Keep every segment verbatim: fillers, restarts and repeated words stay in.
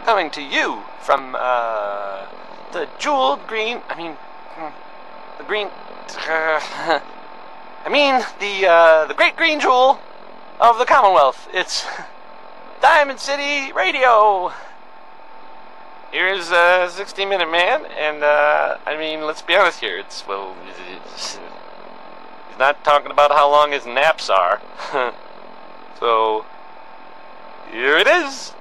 coming to you from uh, the jeweled green, I mean, the green, uh, I mean, the, uh, the great green jewel of the Commonwealth. It's Diamond City Radio. Here's uh, sixty minute Man, and, uh, I mean, let's be honest here, it's, well, it's, he's not talking about how long his naps are. So, here it is.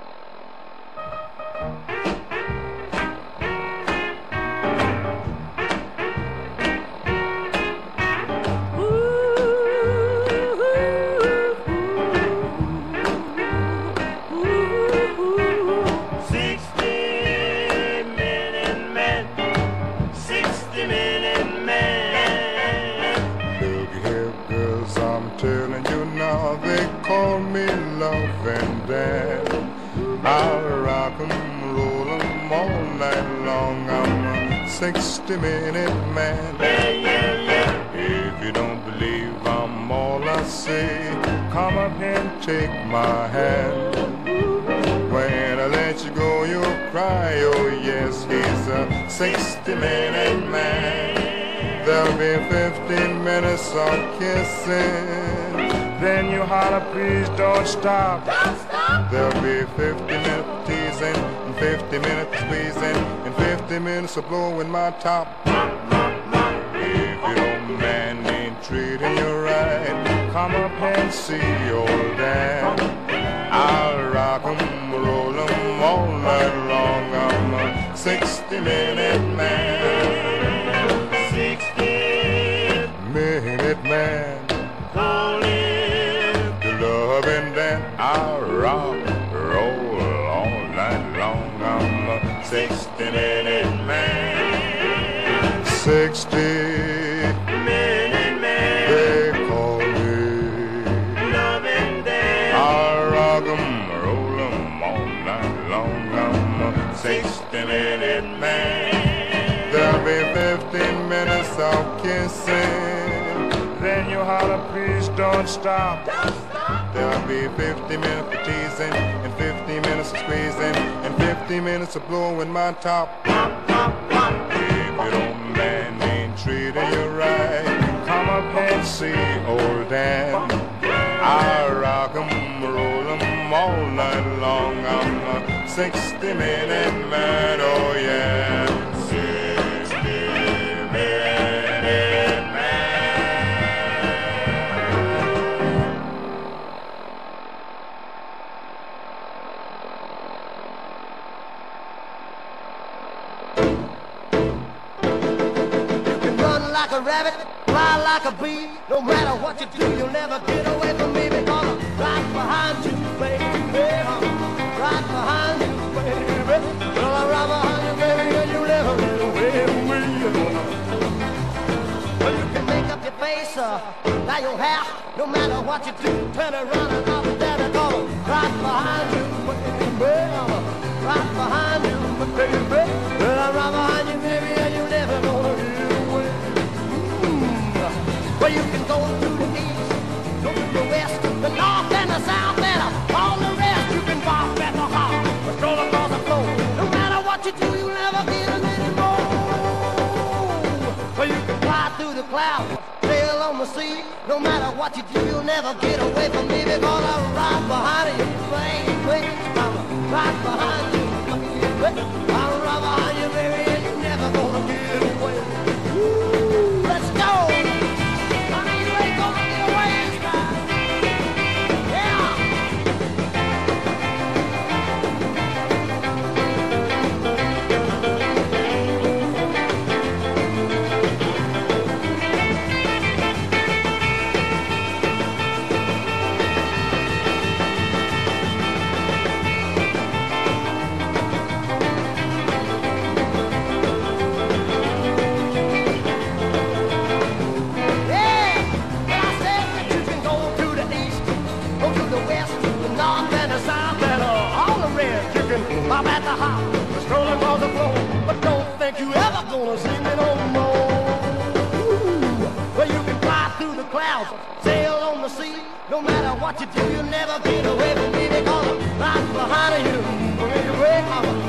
Call me love and dad. I'll rock 'em, roll 'em all night long. I'm a sixty minute man. Yeah, yeah, yeah. If you don't believe I'm all I say, come up and take my hand. When I let you go, you'll cry. Oh yes, he's a sixty minute man. There'll be fifteen minutes of kissing. Then you holler, please don't stop. Don't stop. There'll be fifty minutes of teasing, and fifty minutes of squeezing, and fifty minutes of blowing my top. If your man ain't treating you right, come up and see old Dan. I'll rock 'em, roll 'em all night long. I'm a sixty minute man. Sixty minute man. Loving that I'll rock, roll all night long. I'm a sixty minute man. Sixty minute man. They call me loving that I'll rock 'em, roll 'em all night long. I'm a sixty minute man. There'll be fifteen minutes of kissing. Then you holler, please don't stop. Don't stop. There'll be fifty minutes of teasing, and fifty minutes of squeezing, and fifty minutes of blowing my top. Pop, pop, pop. If your old man ain't treating you right, come up and see old Dan. I'll rock 'em, roll 'em all night long. I'm a sixty minute man, oh yeah. Sixty minute man. Like a rabbit, fly like a bee. No matter what you do, you'll never get away from me, because I'm right behind you, baby. I'm right behind you, baby. Well, I'm right behind you, baby, and you'll never get away from me. Well, you can make up your face, uh, dye your hair. No matter what you do, turn around and I'll be there, because I'm right behind you, baby. I'm right behind you, baby. Well, I'm right behind you, baby, and you'll never gonna get away. Well, you can go to the east, go to the west, the north and the south, and all the rest. You can walk at the heart, stroll across the floor. No matter what you do, you'll never get them anymore. Well, you can fly through the clouds, sail on the sea. No matter what you do, you'll never get away from me, because I'm right behind you, baby. I'm right behind you, baby. I'm right behind you, baby, and you're never gonna get away. Woo, let's go. Pop at the hop, stroll across the floor, but don't think you ever gonna see me no more. Ooh, well, you can fly through the clouds, sail on the sea. No matter what you do, you'll never get away from me, because I'm right behind you. Baby, I'm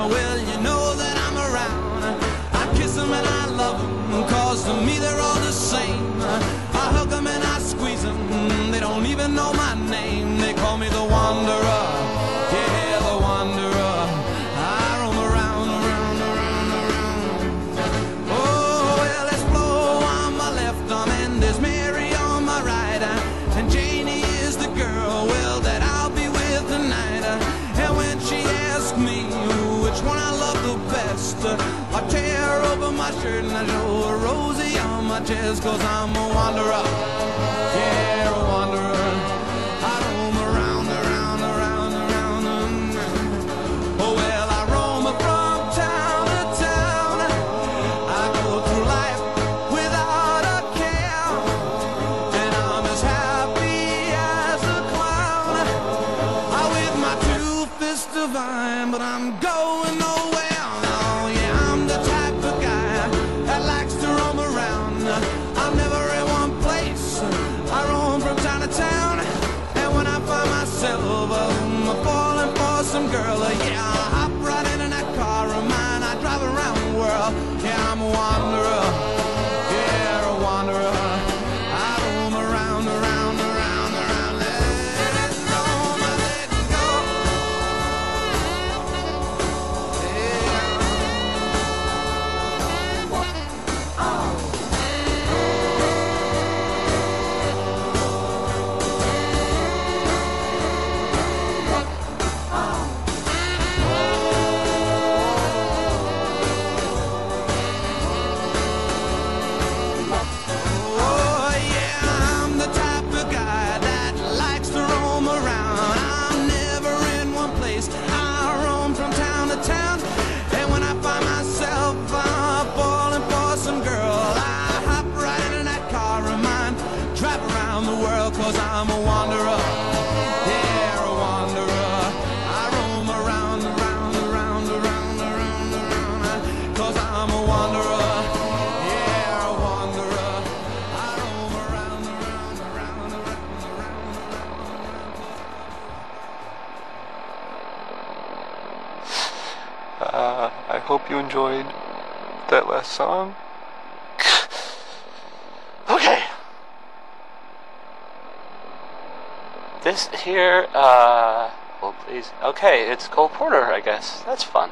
well, you know that I'm around. I kiss them and I love them, cause to me they're all the same. I hug them and I squeeze them, they don't even know my name. They call me the Wanderer, yeah, the Wanderer. I roam around, around, around, around. Oh, well, there's Flo on my left arm and there's Mary on my right. And Janie is the girl, well, that I'll be with tonight. And when she asks me which one I love the best, I tear over my shirt and I show a Rosie on my chest. Cause I'm a wanderer, yeah, a wanderer. I roam around, around, around, around. Oh well, I roam from town to town. I go through life without a care, and I'm as happy as a clown. I with my two fists divine, but I'm going nowhere. Oh yeah, I'm the type of guy that likes to roam around. I'm never in one place, I roam from town to town. And when I find myself um, falling for some girl, uh, yeah, I hop right in that car of mine. I drive around the world, yeah, I'm a wanderer, yeah, a wanderer. I roam around, around, around, around. Let it go, let it go. Oh yeah, I'm the type of guy that likes to roam around. I'm never in one place, I roam from town to town. And when I find myself uh, falling for some girl, I hop right in that car of mine, drive around the world. Cause I'm a wanderer, yeah, a wanderer. I roam around, around, around, around, around, around. Cause I'm a wanderer, yeah, a wanderer. I roam around, around, around, around, around, around. Uh, I hope you enjoyed that last song. Okay. This here, uh, well, please. Okay, it's Cole Porter, I guess. That's fun.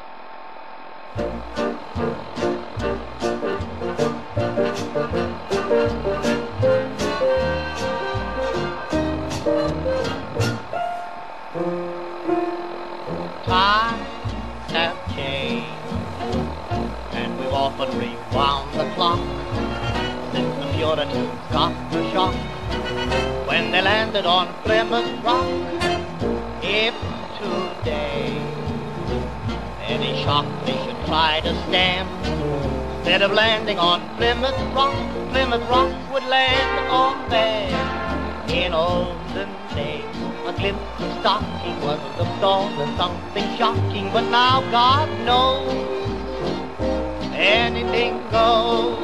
Times have changed, and we've often rewound the clock since the Puritans got the shock when they landed on Plymouth Rock. If today any shock they should try to stem, instead of landing on Plymouth Rock, Plymouth Rock would land on them. In olden days, a glimpse of stocking was the dawn of something shocking, but now God knows anything goes.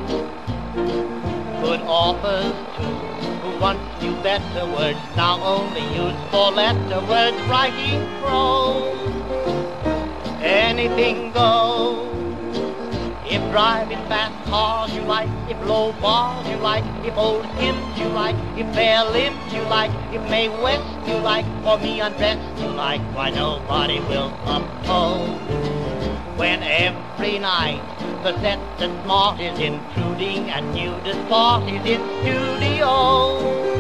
Good authors too, who once knew better words, now only use four-letter words, writing prose. Anything goes. If driving fast cars you like, if low bars you like, if old hymns you like, if bare limbs you like, if Mae West you like, or me undressed you like, why nobody will oppose. When every night the set that's smart is intruding and nudist parties in studio,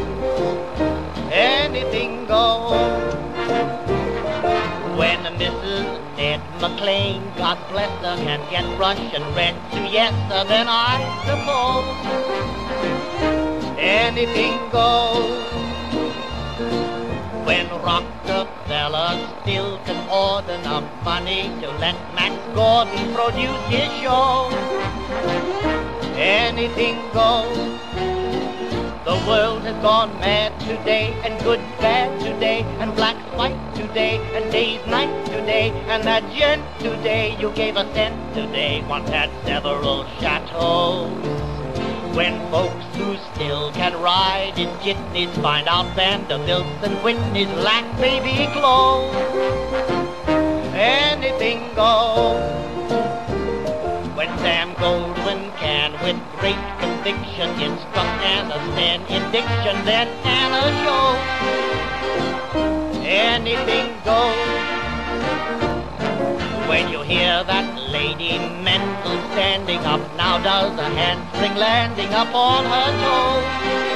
anything goes. When Missus Ned McLean, God bless her, can get Russian red to yes, then I suppose anything goes. When Rockefeller still can order enough money to let Max Gordon produce his show, anything goes. The world has gone mad today, and good bad today, and black white today, and day's night today, and that gent today you gave a cent today once had several chateaux. When folks who still can ride in jitneys find out Vanderbilts and Whitneys lack baby clothes, and anything goes. When Sam Goldwyn can, with great conviction, instruct Anna Sten in diction, then Anna shows anything goes. When you hear that Lady Mendel standing up, now does a handspring landing up on her toes.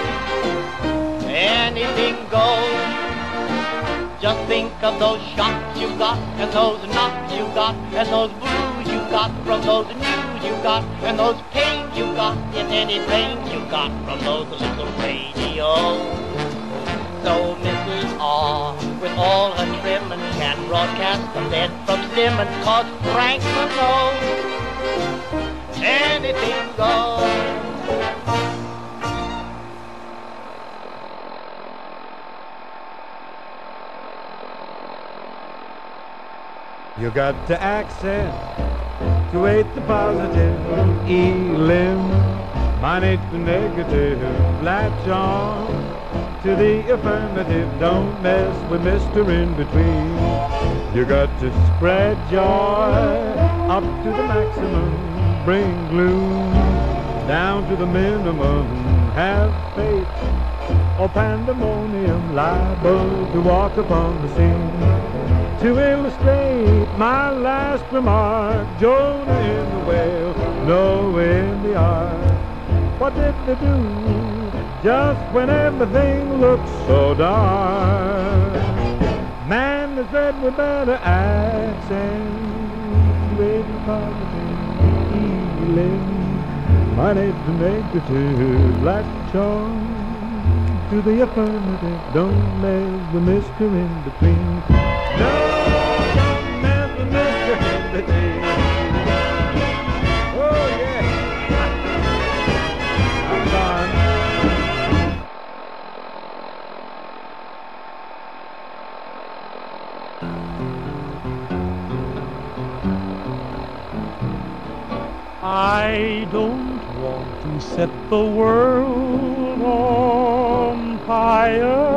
Anything goes. Just think of those shocks you got, and those knocks you got, and those blues you got from those news you got, and those pains you got in any pain you got from those little radios. So Missus R, with all her trimmings, can broadcast the lead from Simmons, 'cause Franklin knows anything goes. You got to access to eight the positive, elim, minus the negative, latch on to the affirmative, don't mess with Mister In Between. You got to spread joy up to the maximum, bring gloom down to the minimum, have faith or pandemonium, liable to walk upon the scene. To illustrate my last remark, Jonah in the whale, Noah in the ark. What did they do just when everything looks so dark? Man is read with better accents, with positive, healing, minus the negative, latch on to the affirmative, don't mess with Mister In Between. No, don't mess with Mister In Between. Oh yeah, I'm gone. I don't want to set the world on fire.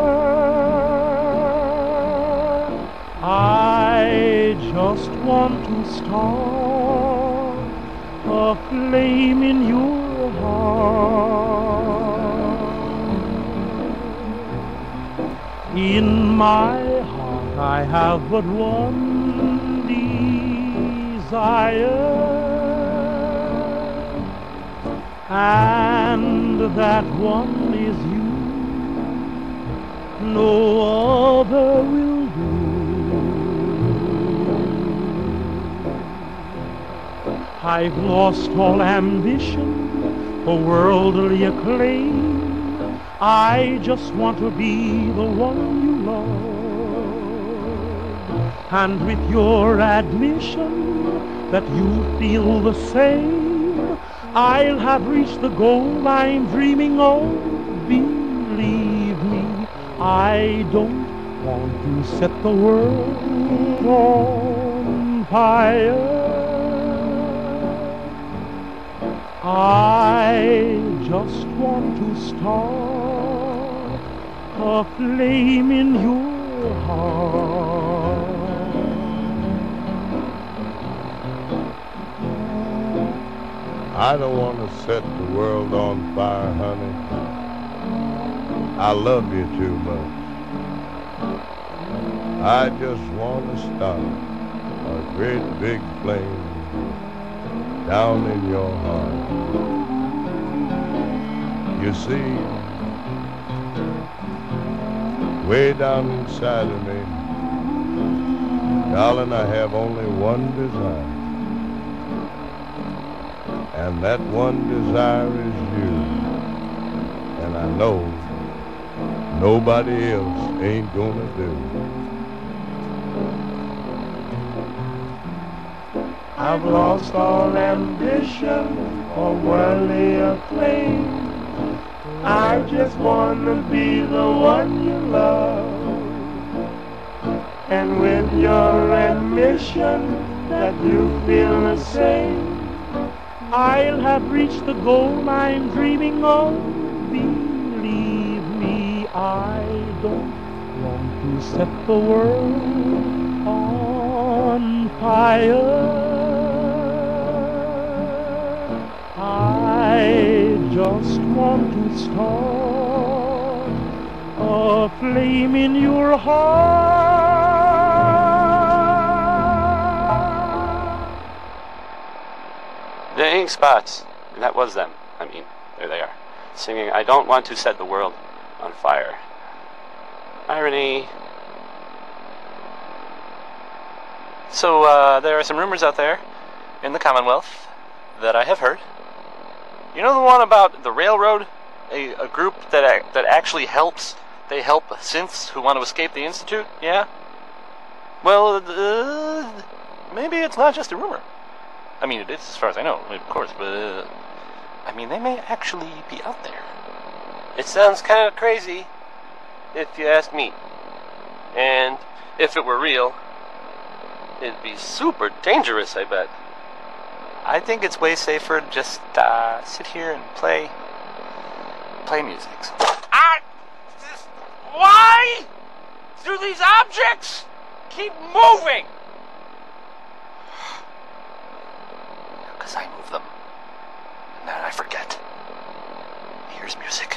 I just want to start a flame in your heart. In my heart I have but one desire, and that one is you. No other will do. I've lost all ambition for worldly acclaim. I just want to be the one you love. And with your admission that you feel the same, I'll have reached the goal I'm dreaming of. Believe me, I don't want to set the world on fire. I just want to start a flame in your heart. I don't want to set the world on fire, honey. I love you too much. I just want to start a great big flame down in your heart. You see, way down inside of me, darling, I have only one desire. And that one desire is you. And I know nobody else ain't gonna do. I've lost all ambition or worldly acclaim. I just wanna be the one you love. And with your admission that you feel the same, I'll have reached the goal I'm dreaming of. Believe me, I don't want to set the world on fire. I just want to start a flame in your heart. The Ink Spots. And that was them. I mean, there they are. Singing, I don't want to set the world on fire. Irony. So, uh, there are some rumors out there in the Commonwealth that I have heard. You know the one about the railroad? A, a group that ac that actually helps. They help synths who want to escape the Institute? Yeah? Well, uh, maybe it's not just a rumor. I mean, it is as far as I know, of course, but... Uh, I mean, they may actually be out there. It sounds kind of crazy, if you ask me. And if it were real, it'd be super dangerous, I bet. I think it's way safer to just uh, sit here and play, play music. I, this, why do these objects keep moving? Because I move them. And then I forget. Here's music.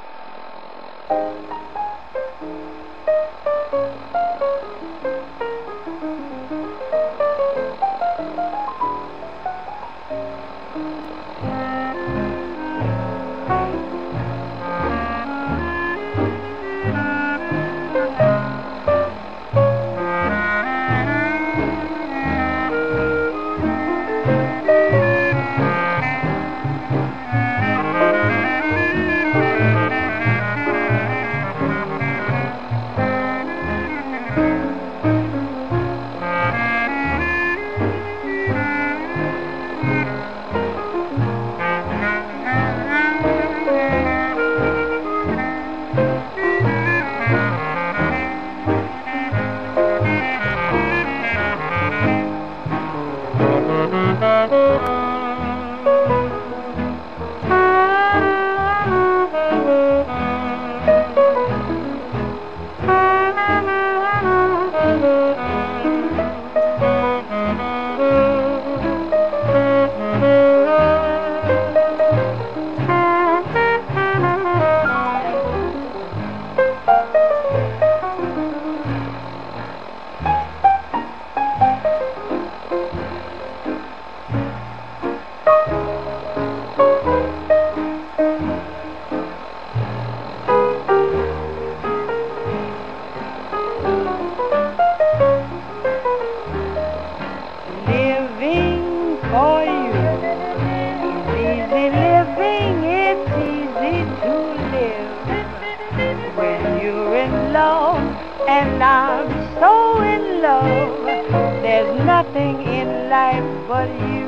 And I'm so in love, there's nothing in life but you.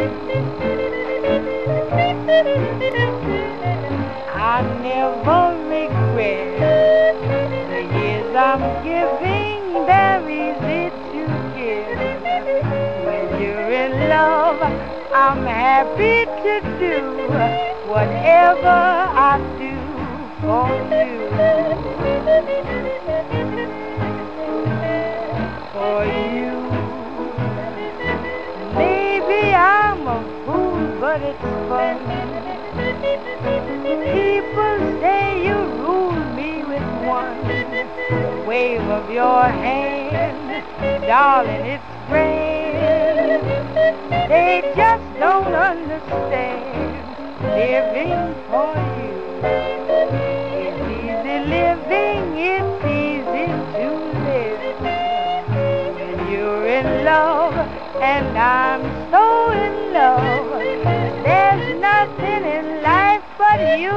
I never regret the years I'm giving, they're easy to give. When you're in love, I'm happy to do whatever I do for you. For you. Maybe I'm a fool, but it's fun. People say you rule me with one wave of your hand, darling, it's grand. They just don't understand living for you. It's easy living, it's easy to live. You're in love, and I'm so in love. There's nothing in life but you.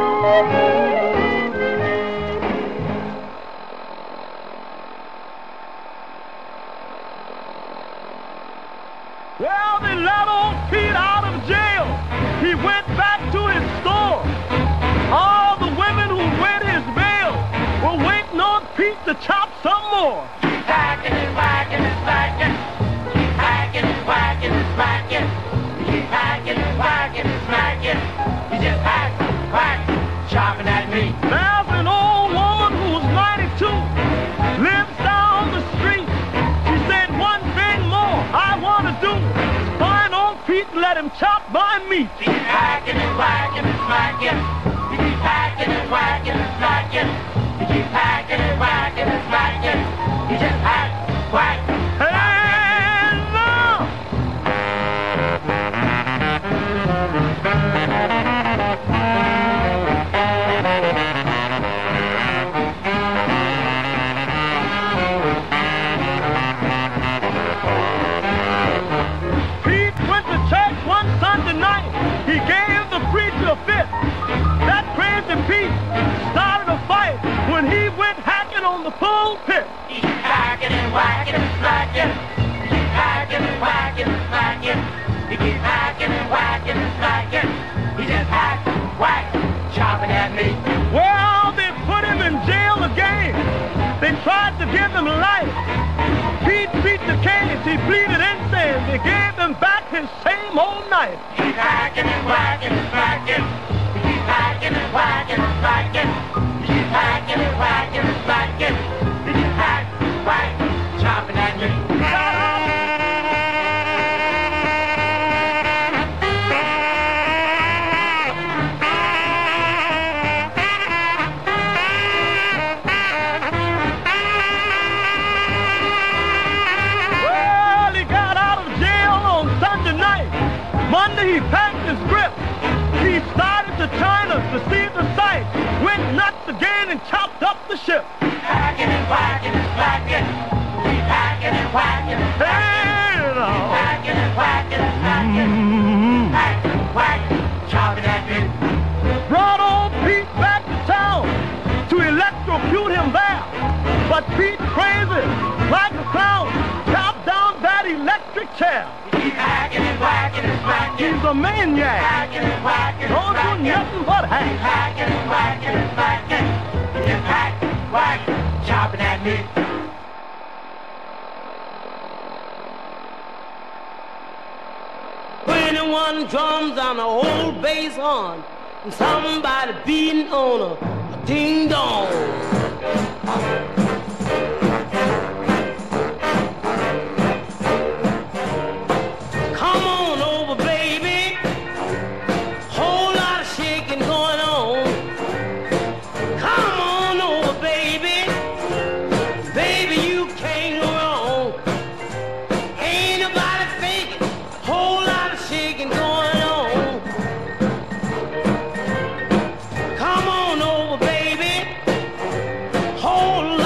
Well, they let old Pete out of jail. He went back to his store. All the women who read his mail were waiting on Pete to chop some more. Hacking and whacking and smacking, hacking and whacking and smacking, keep hacking and whacking and smacking. You just hack, whack, chopping at me. There's an old woman who's ninety-two, lives down the street. She said one thing more, let him chop my meat. He's hacking and whacking and smacking. He keeps hacking and whacking and smacking. He keeps hacking and whacking and smacking. He just hack, whack. Hands up! Pete went to church one Sunday night. He gave the preacher a fit. That crazy Pete started a fight when he went hacking on the pulpit. He keeps hacking and whacking and smacking. He keeps hacking and whacking and smacking. He keeps hacking and whacking and smacking. He just hack, whack, chopping at me. Well, they put him in jail again. They tried to give him life. Pete beat the case. He pleaded innocent. They gave him back his same old knife. He keeps hacking and whacking and smacking. He keeps hacking and whacking and smacking. He keeps hacking and whacking and smacking. He just hack, whack, chopping at me. Well, he got out of jail on Sunday night. Monday he packed his grip. He started to China to see the sights. Went nuts again and chopped up the ship. Hacking and whacking and smacking. Keep hacking and whacking and smacking. Hey, Keep now. hacking and whacking and smacking. Mhm. Hack, whack, chopping at me. Brought old Pete back to town to electrocute him there. But Pete, crazy, like a clown, chopped down that electric chair. Keep hacking and whacking and smacking. He's a maniac. Hacking and whacking and Don't do smacking. nothing but Keep hack. hacking and whacking and smacking. Just hack, whack, chopping at me. Twenty-one drums on a old bass horn, and somebody beating on a, a ding dong. Come on over, baby. Whole lot of shaking going on. Come on over, baby. Baby, you can't go wrong. Ain't nobody faking. Whole lot of shaking going on. Come on over, baby. Whole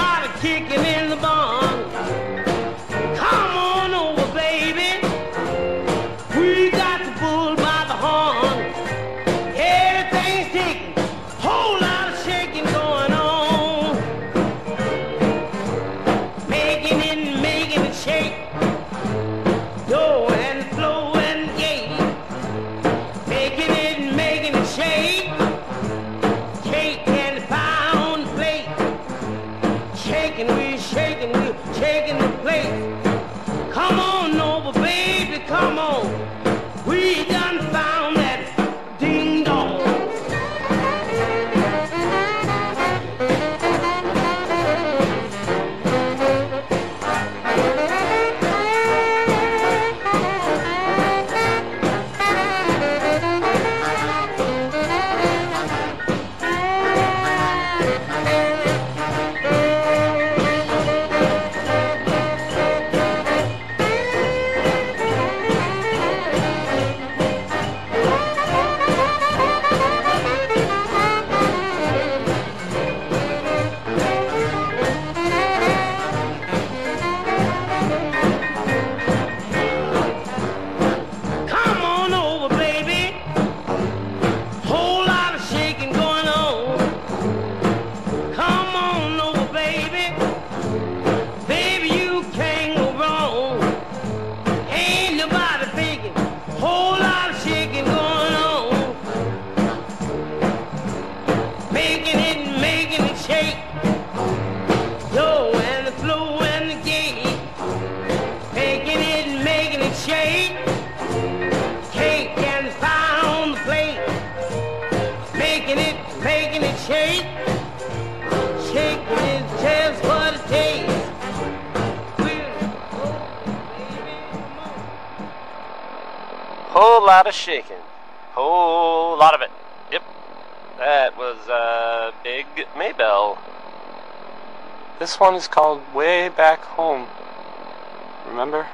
whole lot of shaking. Whole lot of it. Yep. That was, uh, Big Maybelle. This one is called Way Back Home. Remember?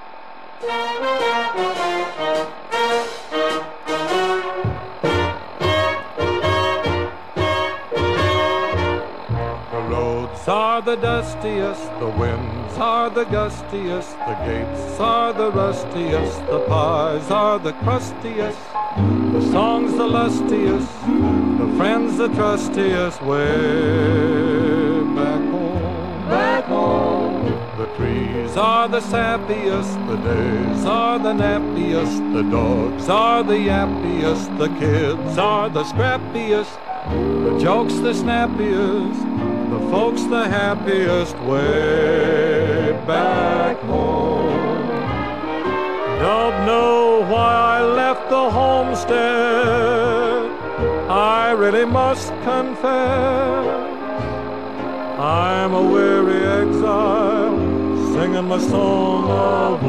Are the dustiest, the winds are the gustiest, the gates are the rustiest, the pies are the crustiest, the songs the lustiest, the friends the trustiest, way back home, back home. The trees are the sappiest, the days are the nappiest, the dogs are the yappiest, the kids are the scrappiest, the jokes the snappiest, the folks the happiest, way back home. Don't know why I left the homestead, I really must confess. I'm a weary exile, singing my song of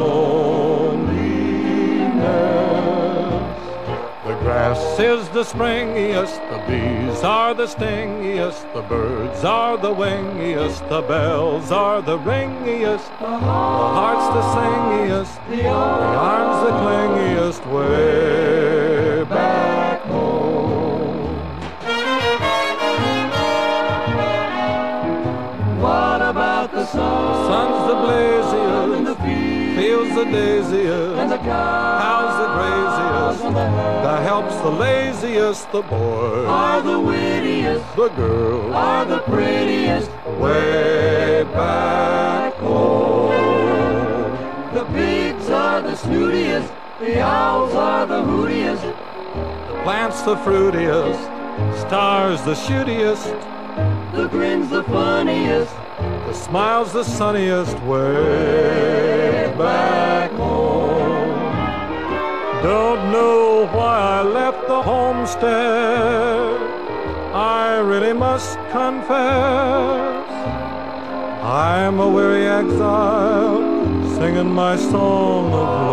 loneliness. The grass is the springiest, the bees are the stingiest, the birds are the wingiest, the bells are the ringiest, the heart's the singiest, the arms the clingiest, way back home. What about the sun? The sun's the blaziest, and the fields the daisiest, and the cows the graziest, the help's the laziest, the boys are the wittiest, the girls are the prettiest, way back home. The pigs are the snootiest, the owls are the hootiest, the plants the fruitiest, stars the shootiest, the grin's the funniest, the smile's the sunniest, way back home. Don't know why I left the homestead, I really must confess. I'm a weary exile, singing my song of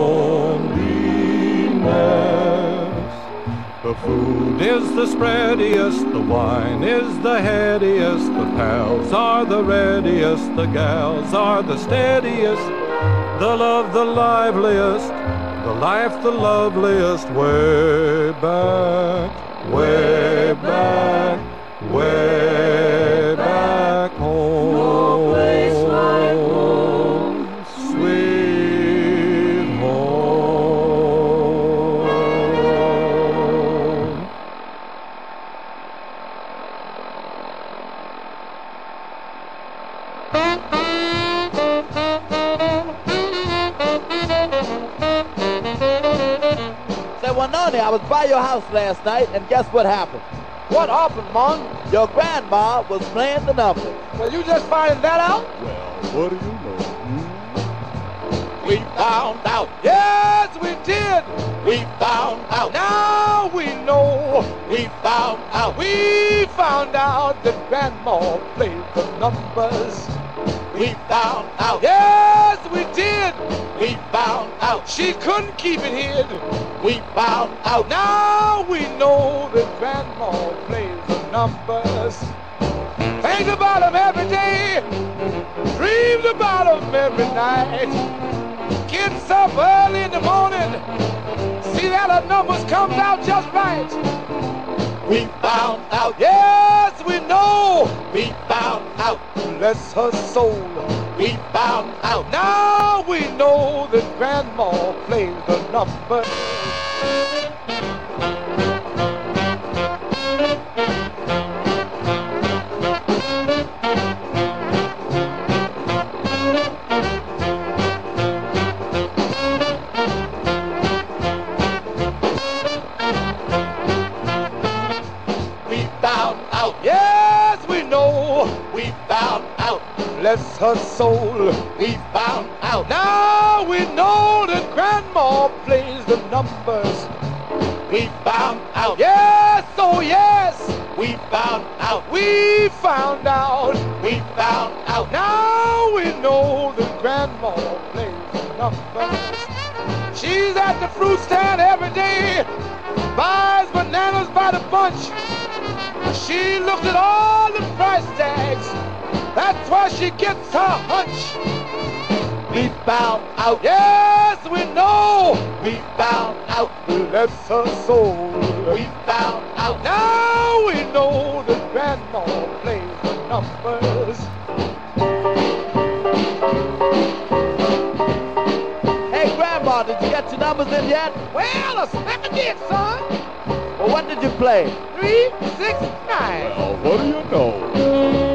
loneliness. The food is the spreadiest, the wine is the headiest, the pals are the readiest, the gals are the steadiest, the love the liveliest, the life the loveliest, way back, way back, way back home. No place like home, sweet home. Say, Wanoni, I was by your house last night, and guess what happened? What happened, Mon? Your grandma was playing the numbers. Well, you just finding that out? Well, what do you know? We found out. Yes, we did. We found out. Now we know. We found out. We found out that Grandma played the numbers. We found out. Yes, we did. We found out. She couldn't keep it hid. We found out. Now we know that Grandma plays the numbers. Thinks about them every day. Dreams about them every night. Gets up early in the morning. See that her numbers comes out just right. We found out. Yes, we know. We found out. Bless her soul. We found out. Now we know that Grandma plays the numbers. Yes, we know. We found out. Bless her soul. We found out. Now we know that Grandma plays the numbers. We found out. Yes, oh yes. We found out. We found out. We found out. Now we know that Grandma plays the numbers. She's at the fruit stand every day, buys bananas by the bunch. She looks at all the price tags, that's why she gets her hunch. We found out, yes we know, we found out, bless her soul. We found out, now we know that Grandma plays the numbers. Hey, Grandma, did you get your numbers in yet? Well, a smack did, son. Well, what did you play? Three, six, nine. Well, what do you know?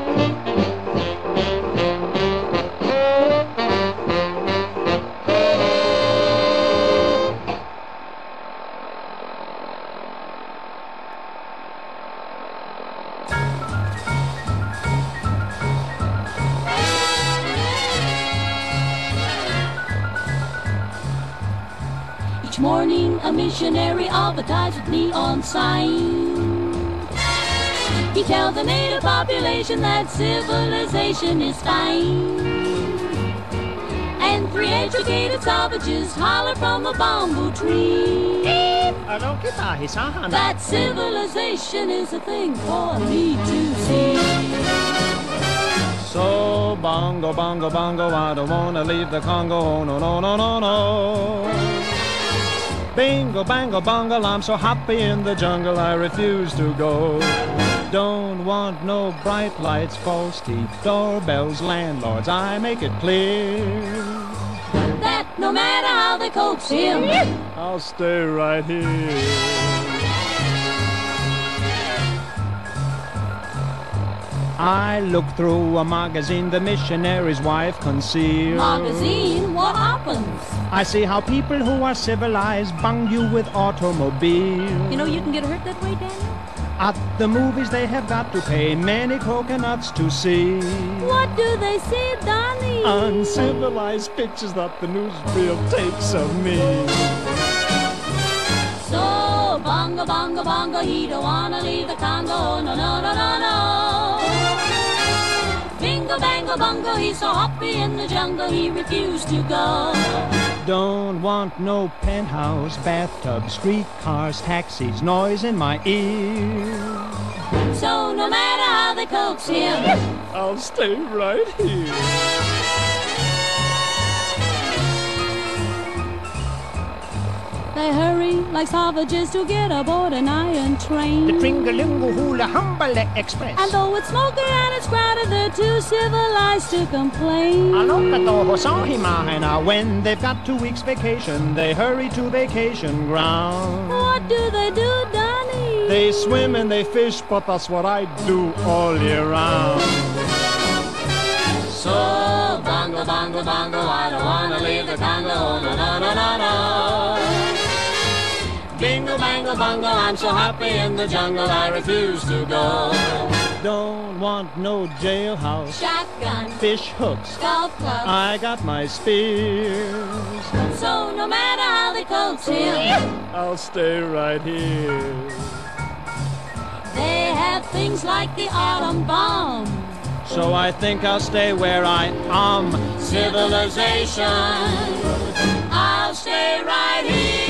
Each morning a missionary advertised with neon sign. He tells the native population that civilization is fine. And three educated savages holler from a bamboo tree that civilization is a thing for me to see. So bongo, bongo, bongo, I don't wanna leave the Congo, oh, no, no, no, no, no. Bingo, bango, bongo, I'm so happy in the jungle I refuse to go. Don't want no bright lights, false teeth, doorbells, landlords, I make it clear that no matter how they coax him, I'll stay right here. I look through a magazine the missionary's wife conceals. Magazine? What happens? I see how people who are civilized bung you with automobiles. You know you can get hurt that way, Daniel? At the movies they have got to pay many coconuts to see. What do they see, Donnie? Uncivilized pictures that the newsreel takes of me. So, bongo, bongo, bongo, he don't wanna leave the Congo, no, no, no, no, no. Bingo, bango, bongo, he's so happy in the jungle, he refused to go. Don't want no penthouse, bathtub, streetcars, taxis, noise in my ears. So no matter how they coax him, I'll stay right here. They hurry like savages to get aboard an iron train. The Tringalingo Hula Humbale Express. And though it's smoky and it's crowded, they're too civilized to complain. Now when they've got two weeks vacation, they hurry to vacation ground. What do they do, Donnie? They swim and they fish, but that's what I do all year round. So, bongo, bongo, bongo, I don't wanna leave the Congo, no, no, no, no, no. Bingo, bango, bongo, I'm so happy in the jungle, I refuse to go. Don't want no jailhouse, shotgun, fish hooks, golf clubs, I got my spears. So no matter how they coax him, I'll stay right here. They have things like the atom bomb. So I think I'll stay where I am. Civilization, I'll stay right here.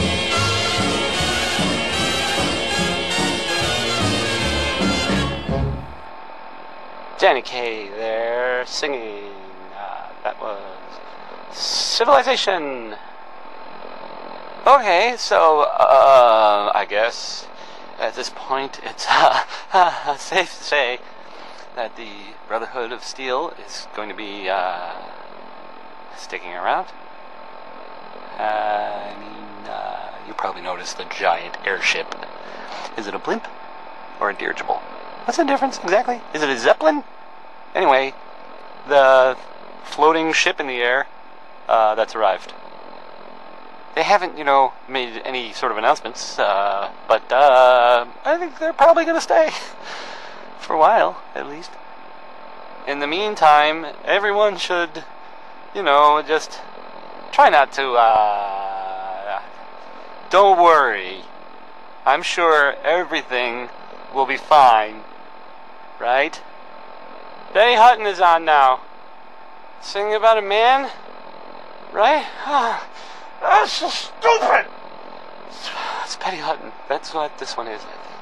Danny Kaye there singing. Uh, that was Civilization. Okay, so uh, I guess at this point it's uh, safe to say that the Brotherhood of Steel is going to be uh, sticking around. Uh, I mean, uh, you probably noticed the giant airship. Is it a blimp or a dirigible? What's the difference exactly? Is it a Zeppelin? Anyway, the floating ship in the air uh, that's arrived. They haven't, you know, made any sort of announcements, uh, but uh, I think they're probably going to stay for a while, at least. In the meantime, everyone should, you know, just try not to, uh, don't worry. I'm sure everything will be fine, right? Betty Hutton is on now, singing about a man, right? That's so stupid! It's Betty Hutton. That's what this one is, I think.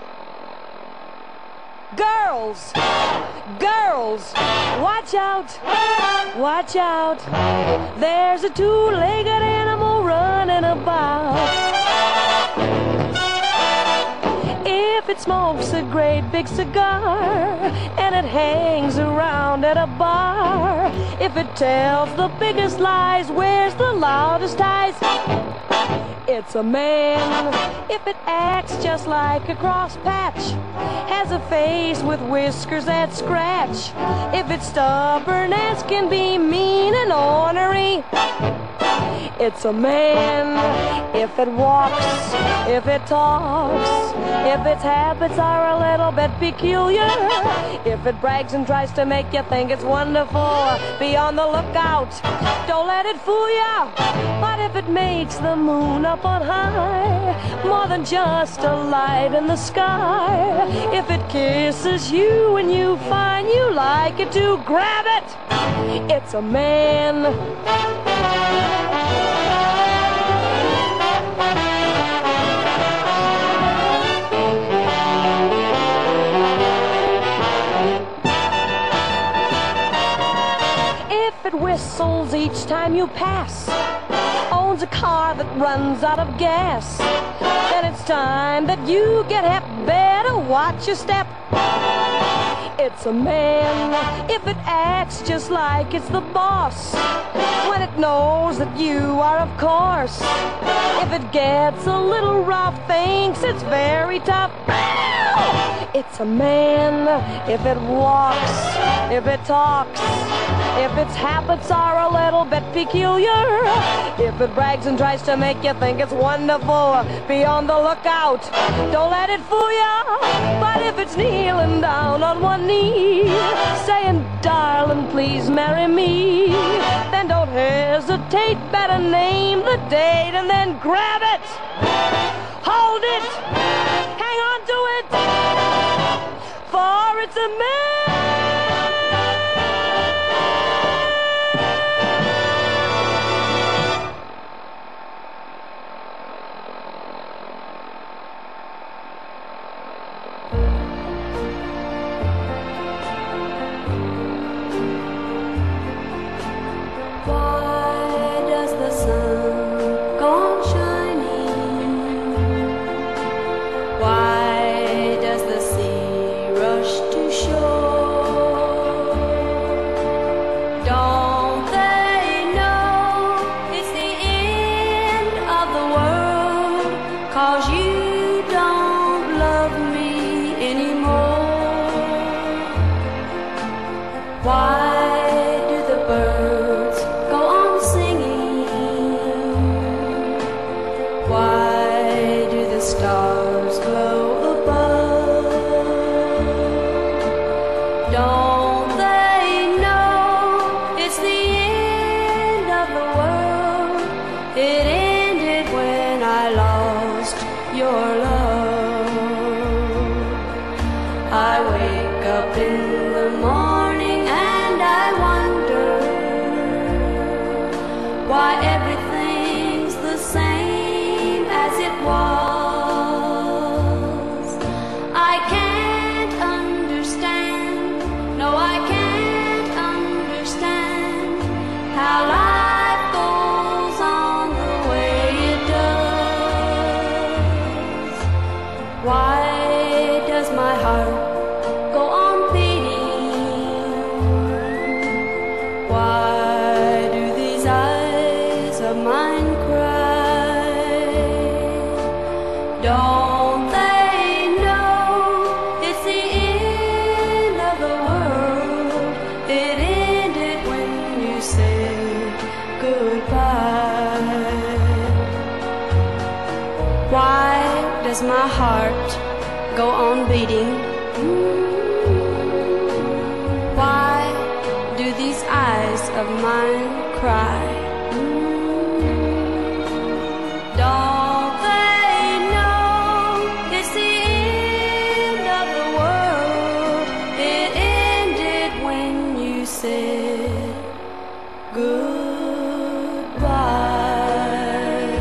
Girls! Girls! Watch out! Watch out! There's a two-legged animal running about. If it smokes a great big cigar and it hangs around at a bar, if it tells the biggest lies, wears the loudest eyes, it's a man. If it acts just like a cross patch, has a face with whiskers that scratch, if it's stubborn as can be, mean and ornery, it's a man. If it walks, if it talks, if its habits are a little bit peculiar, if it brags and tries to make you think it's wonderful, be on the lookout, don't let it fool ya. But if it makes the moon up on high, more than just a light in the sky, if it kisses you and you find you like it to, grab it, it's a man. If it whistles each time you pass, owns a car that runs out of gas, then it's time that you get hep. Better watch your step. It's a man. If it acts just like it's the boss, when it knows that you are, of course, if it gets a little rough, thinks it's very tough, it's a man. If it walks, if it talks, if its habits are a little bit peculiar, if it brags and tries to make you think it's wonderful, be on the lookout, don't let it fool ya. But if it's kneeling down on one knee, saying, darling, please marry me, then don't hesitate, better name the date and then grab it, hold it, hang on to it, for it's a man. Does my heart go on beating? Why do these eyes of mine cry? Don't they know it's the end of the world? It ended when you said goodbye.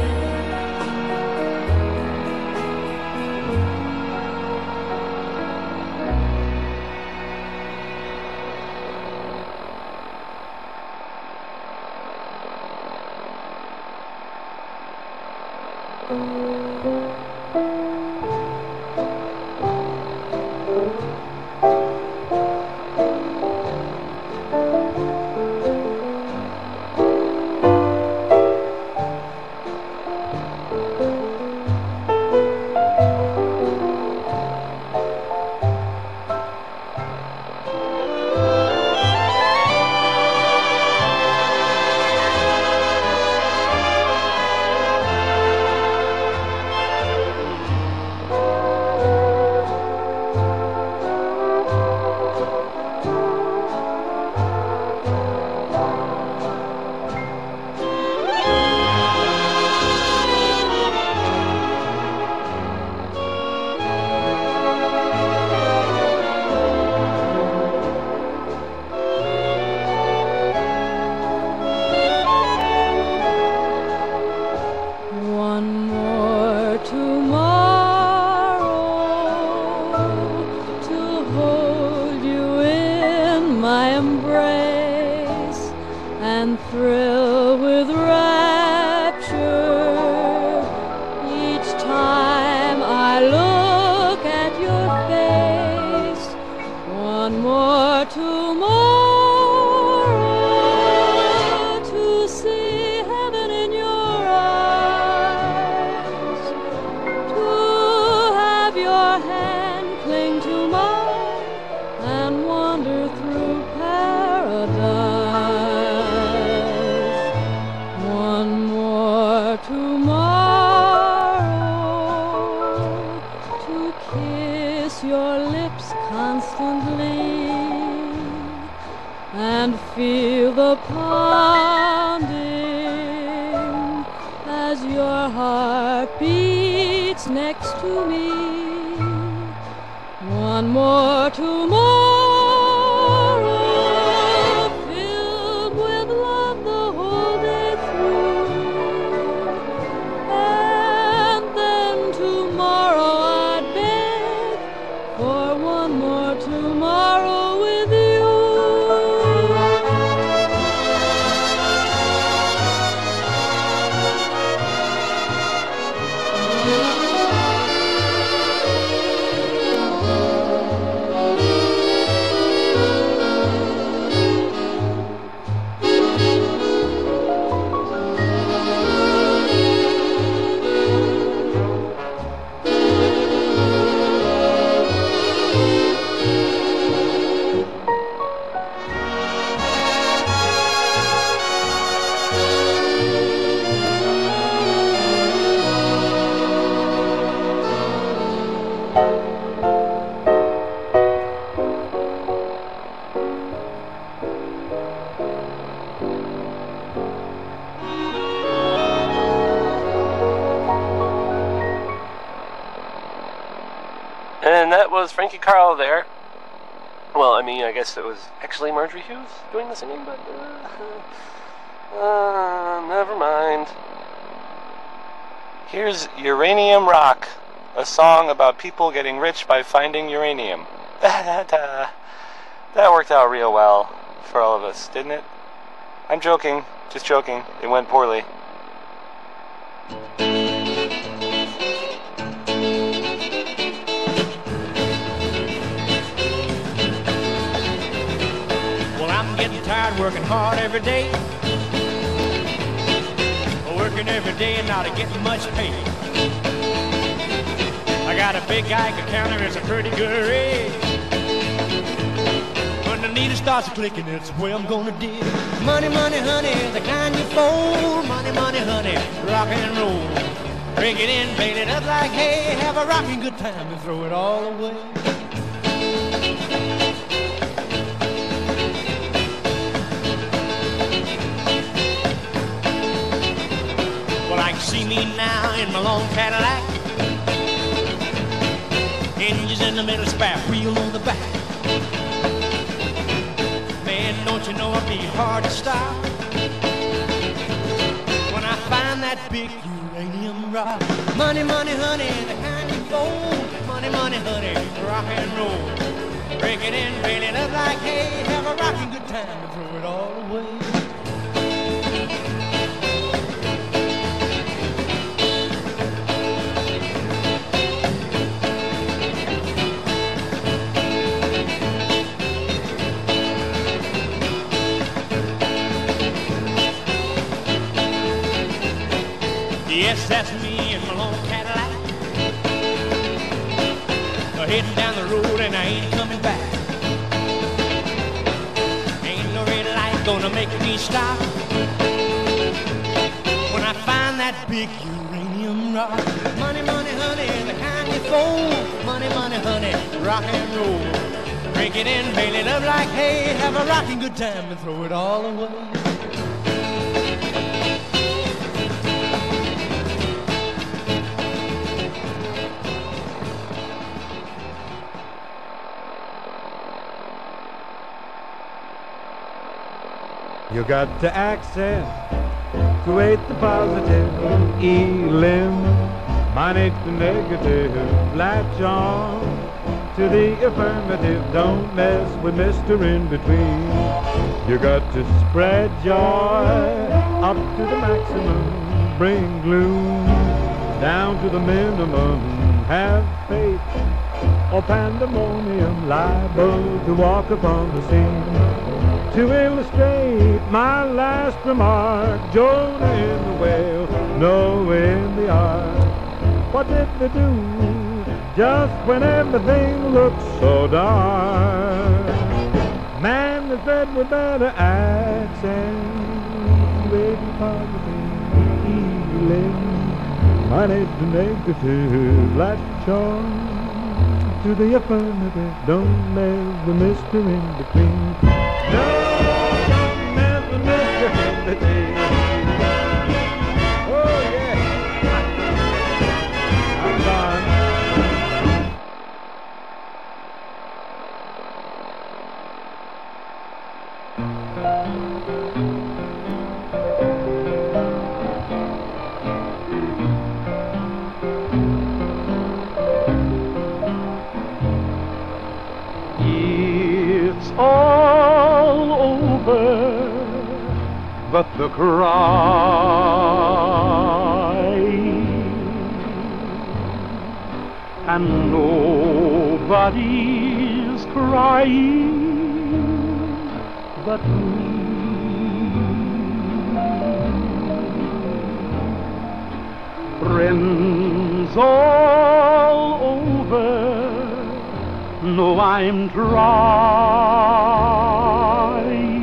And that was Frankie Carl there. Well, I mean, I guess it was actually Marjorie Hughes doing the singing, but uh, uh, never mind. Here's Uranium Rock, a song about people getting rich by finding uranium. That, uh, that worked out real well for all of us, didn't it? I'm joking, just joking. It went poorly. Tired working hard every day, working every day and not getting much pay. I got a big Geiger counter, it's a pretty good rate. When the needle starts clicking, it's where I'm gonna dig. Money, money, honey, the kind you fold. Money, money, honey, rock and roll. Bring it in, bait it up like hay. Have a rocking good time and throw it all away. See me now in my long Cadillac, hinges in the middle, spare wheel on the back. Man, don't you know it'd be hard to stop when I find that big uranium rock. Money, money, honey, the kind you fold. Money, money, honey, rock and roll. Break it in, bail it up like hay. Have a rocking good time and throw it all away. Yes, that's me in my long Cadillac. Uh, heading down the road and I ain't coming back. Ain't no red light gonna make me stop when I find that big uranium rock. Money, money, honey, the kind you fold. Money, money, honey, rock and roll. Drink it in, bail it up like hay. Have a rocking good time and throw it all away. You got to access to eight the positive, eliminate the negative, latch on to the affirmative, don't mess with Mister In Between. You got to spread joy up to the maximum, bring gloom down to the minimum, have faith or pandemonium, liable to walk upon the scene. To illustrate my last remark, Jonah in the whale, Noah in the ark. What did they do just when everything looked so dark? Man is fed with better accents, waiting positive, healing, minus the negative, latch on to the affirmative, don't mess with Mister In Between. No! Oh yeah, I'm gone. It's all over, but the cry, and nobody's crying but me. Friends all over know I'm trying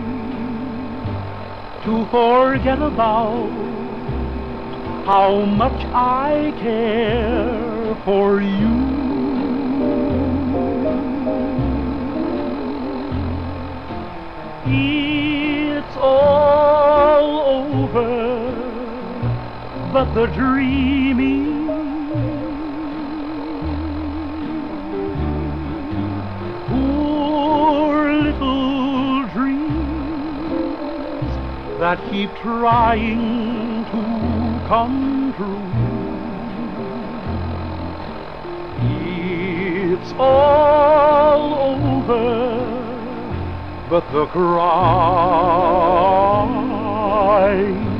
to forget about how much I care for you. It's all over, but the dreaming, poor little dreams that keep trying to come true. It's all over, but the cry,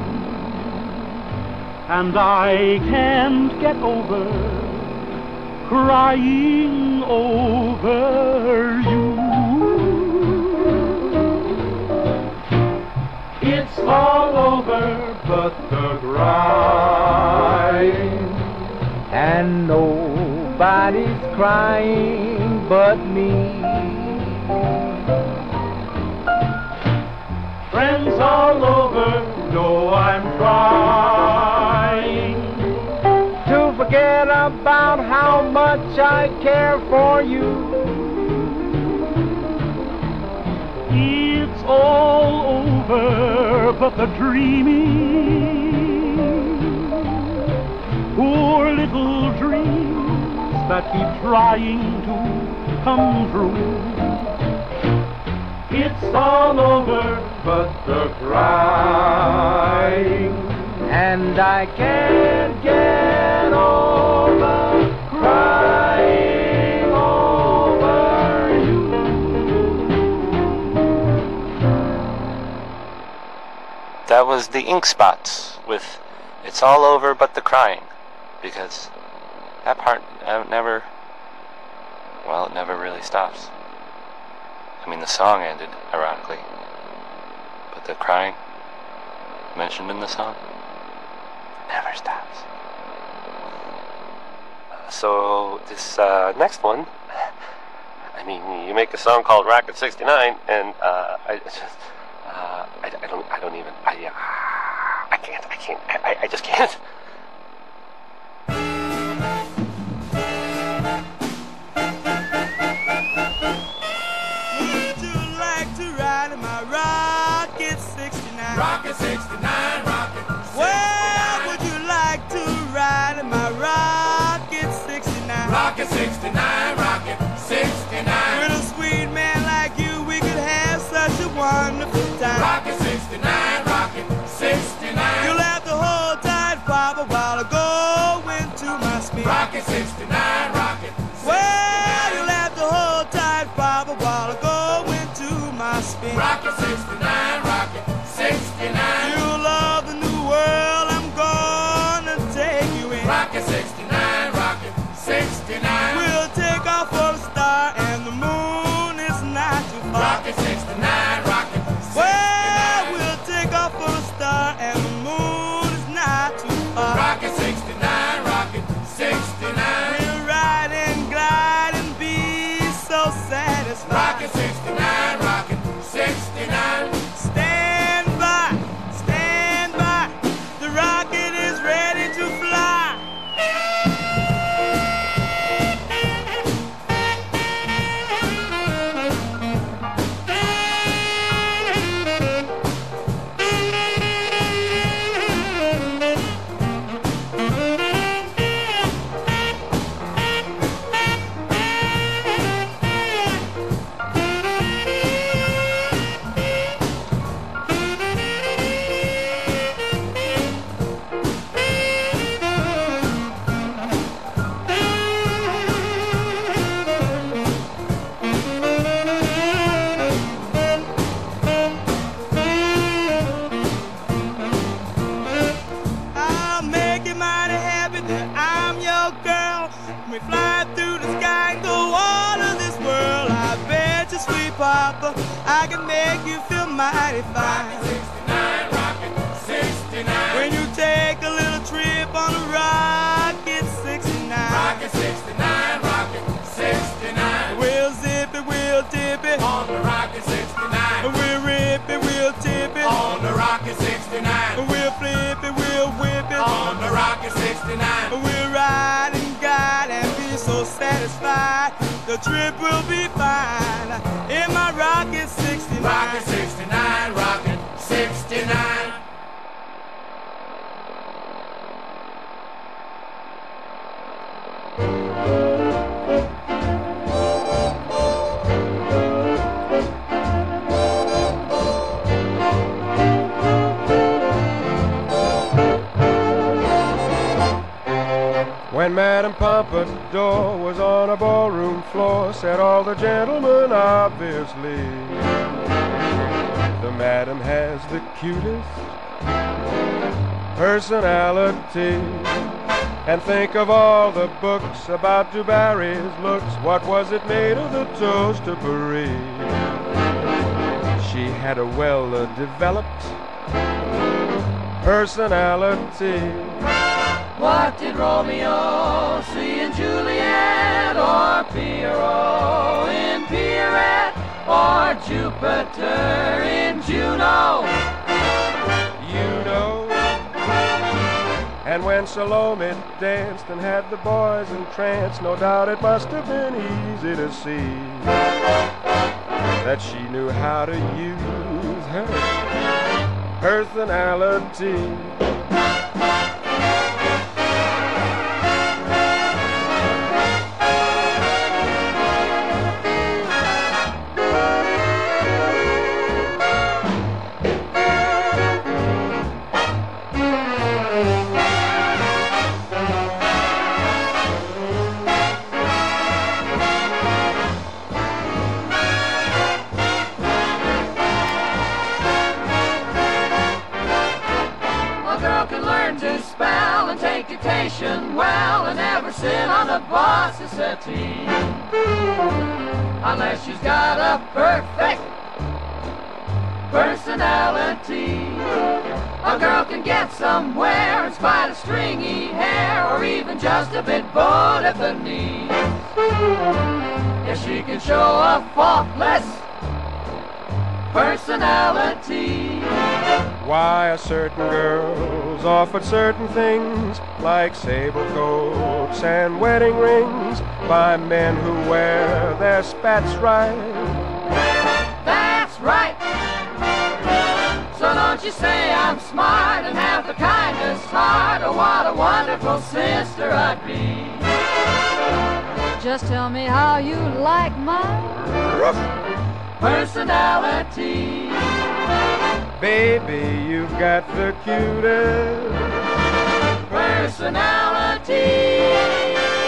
and I can't get over crying over you. It's all over, but the crying, and nobody's crying but me. Friends all over know I'm trying to forget about how much I care for you. It's all over, but the dreaming, poor little dreams that keep trying to come true. It's all over, but the crying, and I can't get over crying over you. That was the Ink Spots with It's All Over But the Crying, because that part uh, never, well, it never really stops. I mean, the song ended, ironically, but the crying mentioned in the song never never stops. Uh, so this uh, next one, I mean, you make a song called Rocket sixty-nine, and uh, I just, uh, I, I don't, I don't even, I, uh, I can't, I can't, I, I just can't. Rocket sixty-nine, rocket sixty-nine. Well, would you like to ride in my Rocket sixty-nine? Rocket sixty-nine, rocket sixty-nine. With a sweet man like you, we could have such a wonderful time. Rocket sixty-nine, rocket sixty-nine. You'll have to hold tight, Papa, while I go into my speed. Rocket sixty-nine, rocket sixty-nine. Well, you'll have to hold tight, Papa, while I go into my speed. Rocket sixty-nine, rocket sixty-nine. You'll love the new world I'm gonna take you in. Rocket sixty-nine, rocket sixty-nine. We'll take off for the star and the moon is not too far. Rocket sixty-nine, rocket sixty-nine. Well, we'll take off for the star and the moon is not too far. Rocket sixty-nine, rocket sixty-nine. We'll ride and glide and be so satisfied. Rocket sixty-nine, rocket sixty-nine. Stand by, stand by, the rocket is ready to fly. I'll make you mighty happy that I'm your girl. We fly through the sky and go all of this world. I bet you, sweet Papa, I can make you feel mighty fine. Rocket sixty-nine, rocket sixty-nine. When you take a little trip on a Rocket sixty-nine. Rocket sixty-nine, rocket sixty-nine. We'll zip it, we'll dip it On the rocket sixty-nine. We'll rip it, we'll tip it On the rocket sixty-nine. We'll flip it, we'll whip it On the rocket sixty-nine. We'll ride and guide and be so satisfied. The trip will be fine in my Rocket sixty-nine. Rocket sixty-nine, rocket sixty-nine. When Madame Pompadour was on a ballroom floor, said all the gentlemen obviously, the Madam has the cutest personality. And think of all the books about Du Barry's looks. What was it made of the toast of Paris? She had a well-developed personality. What did Romeo see in Juliet, or Pierrot in Pierrette, or Jupiter in Juno? You know. And when Salome danced and had the boys entranced, no doubt it must have been easy to see that she knew how to use her personality. Well, and never sit on the boss's settee unless she's got a perfect personality. A girl can get somewhere in spite of stringy hair, or even just a bit bowed at the knees. If she can show a faultless personality. Why, a certain girl's offered certain things, like sable coats and wedding rings, by men who wear their spats right. That's right. So don't you say I'm smart and have the kindest heart. Oh, what a wonderful sister I'd be. Just tell me how you like my personality. Baby, you've got the cutest personality.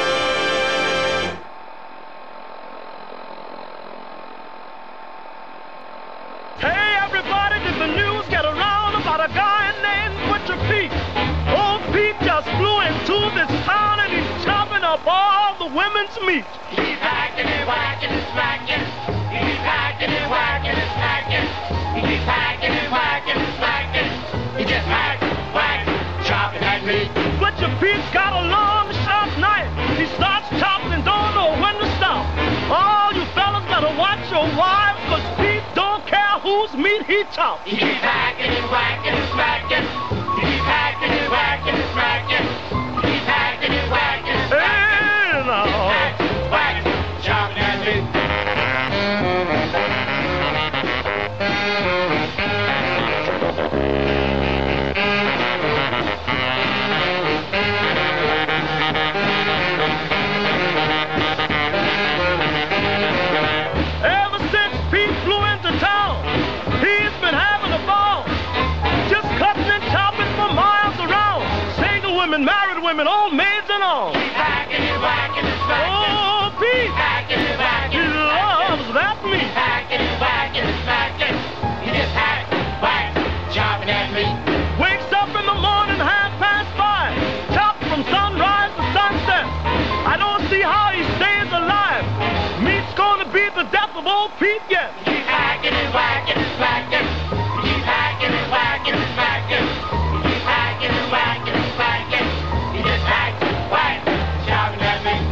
Hey everybody, did the news get around about a guy named Butcher Pete? Old Pete just flew into this town and he's chopping up all the women's meat. He's hacking and whacking and smacking. He's hacking and whacking and smacking. He's hacking and whacking and smacking. He just hack, whack, chopping that meat. Butcher Pete's got a long, sharp knife. He starts chopping and don't know when to stop. All you fellas better watch your wives, cause Pete don't care whose meat he chops. He keeps hacking and whacking and smacking. He keeps hacking and whacking and smacking. He keeps hacking and whacking and smacking. Hey, no. He hack, whack, chopping that meat. Ever since Pete flew into town, he's been having a ball. Just cutting and chopping for miles around. Single women, married women, old maids and all. He's hacking and whacking and smacking. Oh, Pete! He's hacking and whacking He and smacking. loves that meat. He's hacking and whacking and smacking. He just hack, whack, chopping that meat. Wakes up in the morning, half past five. Chops from sunrise to sunset. I don't see how he stays alive. Meat's gonna be the death of old Pete yet. He's hacking and whacking and smacking. He's hacking and whacking and smacking. He's hacking and whacking and smacking. He just hack, whack, chopping that meat.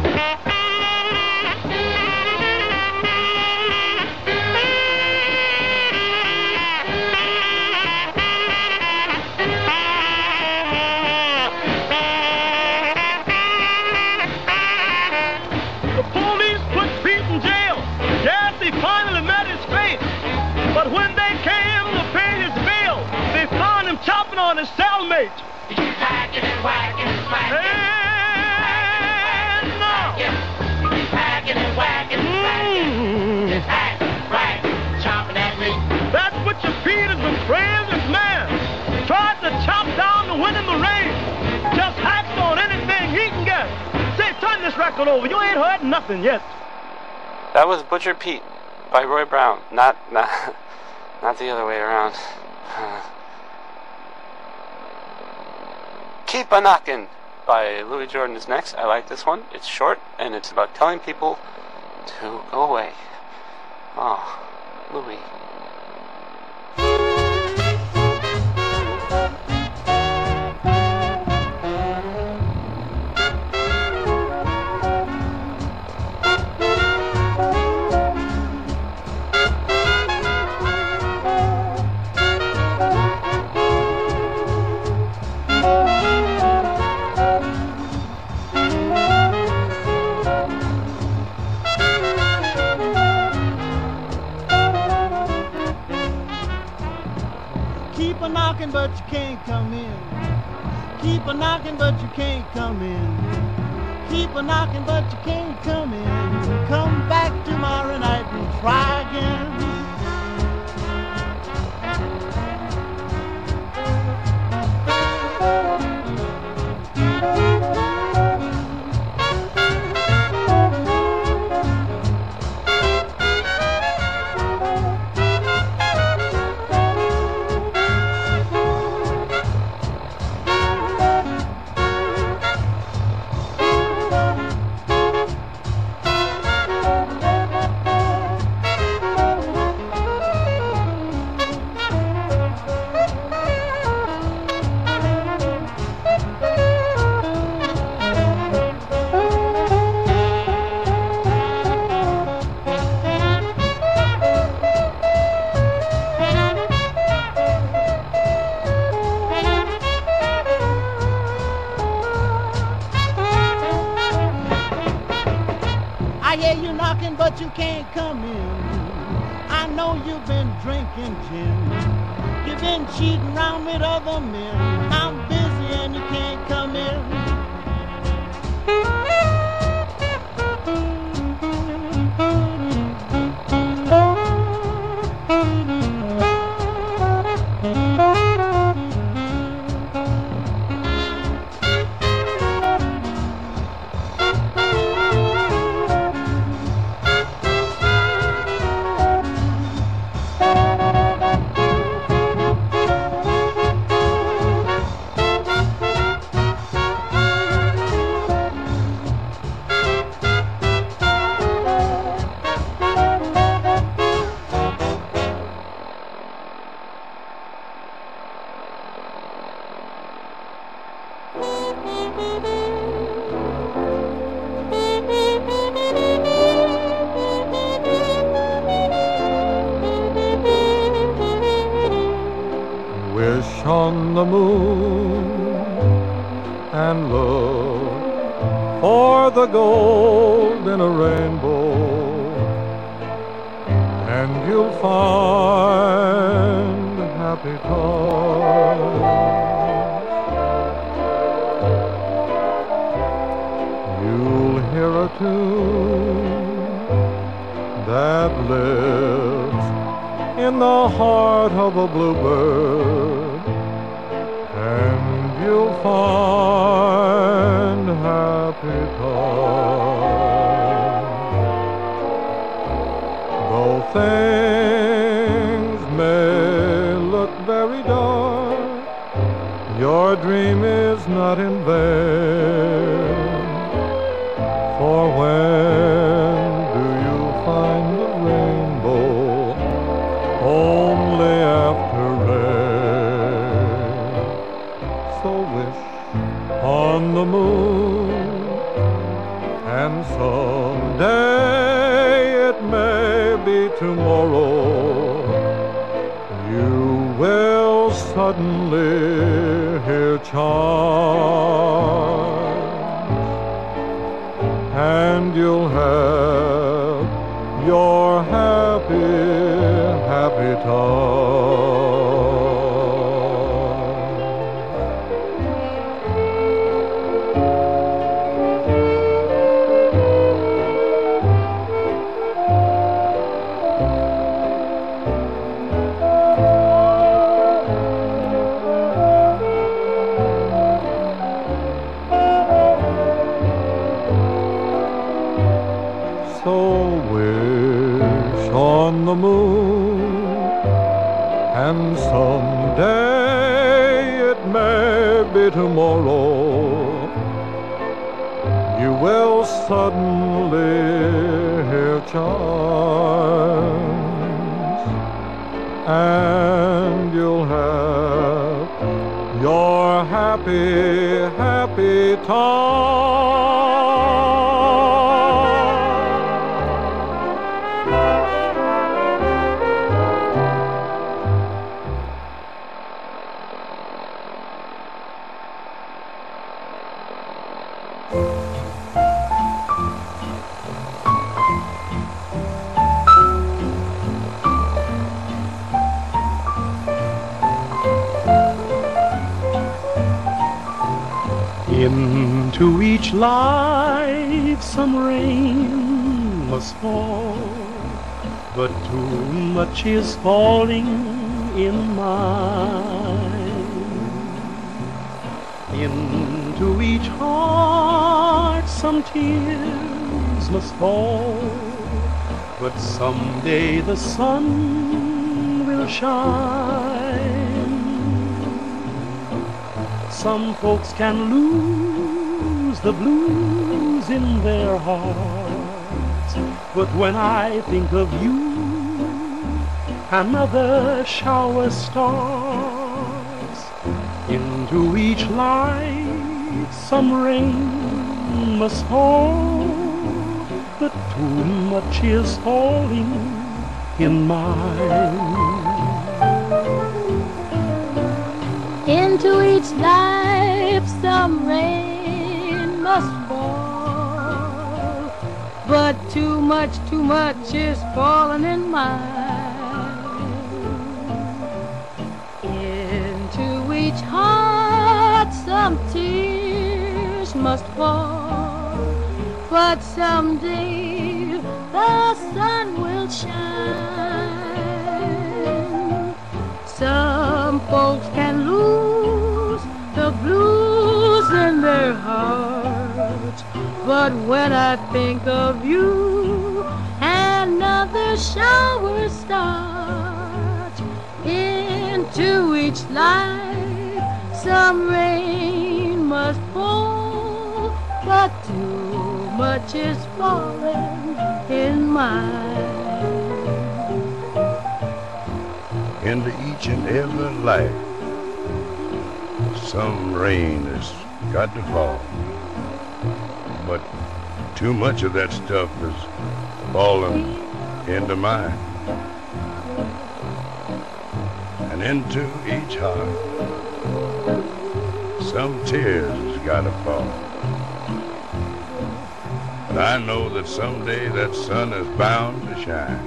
The police put Pete in jail. Yes, he finally met his fate. But when they came to pay his bail, they found him chopping on his cellmate. He keeps hacking and whacking and smacking. And now, He keeps hacking and whacking and smacking. Just hack, whack, chopping that meat. that's what your Pete is the bravest man. Tried to chop down the wind in the rain. Just hacks on anything he can get. Say, turn this record over. You ain't heard nothing yet. That was Butcher Pete by Roy Brown. Not, not, not the other way around. Keep a Knockin' by Louis Jordan is next. I like this one. It's short and it's about telling people to go away. Oh, Louis. Keep a knocking, but you can't come in. Keep a knocking, but you can't come in. Keep a knocking, but you can't come in. Come back tomorrow night and try again. hear you knocking, but you can't come in. I know you've been drinking gin. You've been cheating around with other men. I'm busy and you can't come in. Wish on the moon and look for the gold in a rainbow, and you'll find happy times. You'll hear a tune that lives in the heart of a bluebird, and you'll find happy times. Though things may look very dark, your dream is not in vain. For when do you find the rainbow? Only after rain. So wish on the moon, and someday, it may be tomorrow, you will suddenly hear chimes, and you'll have your happy happy time. So wish on the moon, and someday, it may be tomorrow, you will suddenly hear chimes, and you'll have your happy, happy time. Into each life some rain must fall, but too much is falling in mine. Into each heart some tears must fall, but someday the sun will shine. Some folks can lose the blues in their hearts, but when I think of you, another shower starts. Into each life some rain must fall, but too much is falling in mine. Into each life some rain must fall, but too much, too much is falling in mine. Into each heart some tears must fall, but someday the sun will shine. Some folks can lose the blues in their hearts, but when I think of you, another shower starts. Into each life some rain must fall, but too much is falling in mine. Into each and every life some rain has got to fall, but too much of that stuff is falling into mine. And into each heart some tears has got to fall, but I know that someday that sun is bound to shine.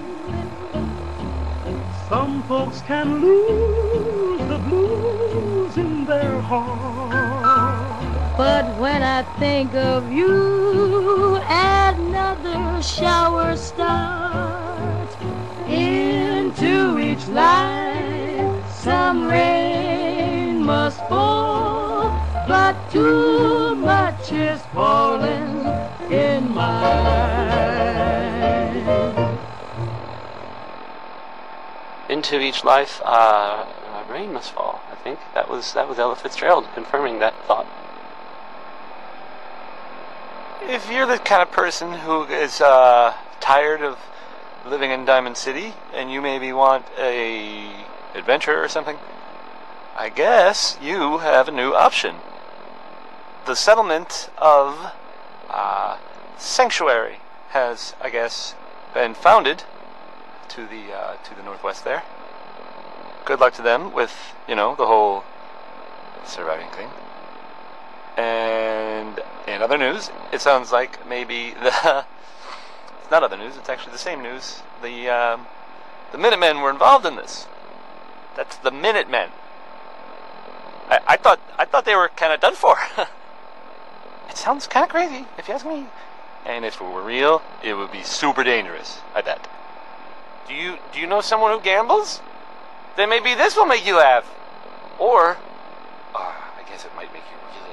Some folks can lose the blues in their heart, but when I think of you, another shower starts. Into each life some rain must fall, but too much is falling in mine. Into each life, uh, rain must fall. I think that was that was Ella Fitzgerald confirming that thought. If you're the kind of person who is uh, tired of living in Diamond City and you maybe want a adventure or something, I guess you have a new option. The settlement of uh, Sanctuary has, I guess, been founded to the uh, to the northwest there. Good luck to them with, you know, the whole surviving thing. And in other news, it sounds like maybe the it's not other news. It's actually the same news. The um, the Minutemen were involved in this. That's the Minutemen. I, I thought I thought they were kind of done for. It sounds kind of crazy, if you ask me. And if it were real, it would be super dangerous, I bet. Do you do you know someone who gambles? Then maybe this will make you laugh. Or, uh, I guess it might make you really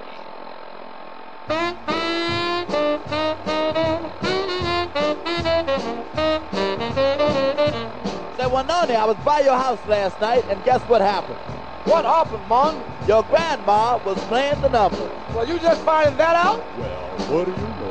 unhappy. Say, Wanoni, I was by your house last night, and guess what happened? What happened, Mom? Your grandma was playing the number. Well, you just finding that out? Well, what do you know?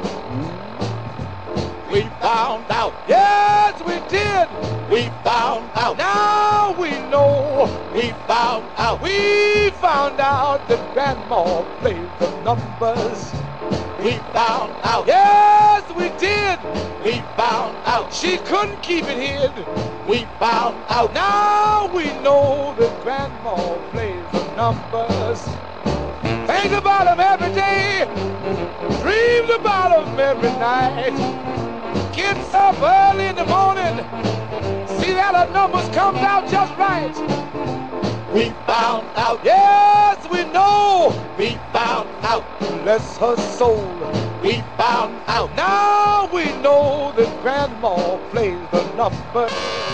We found out. Yes, we did. We found out. Now we know. We found out. We found out that Grandma played the numbers. We found out. Yes, we did. We found out. She couldn't keep it hid. We found out. Now we know that Grandma plays the numbers. Think about them every day. Dreams about them every night. Gets up early in the morning, see that her numbers comes out just right. We found out, yes, we know. We found out, bless her soul. We found out, now we know that Grandma plays the numbers.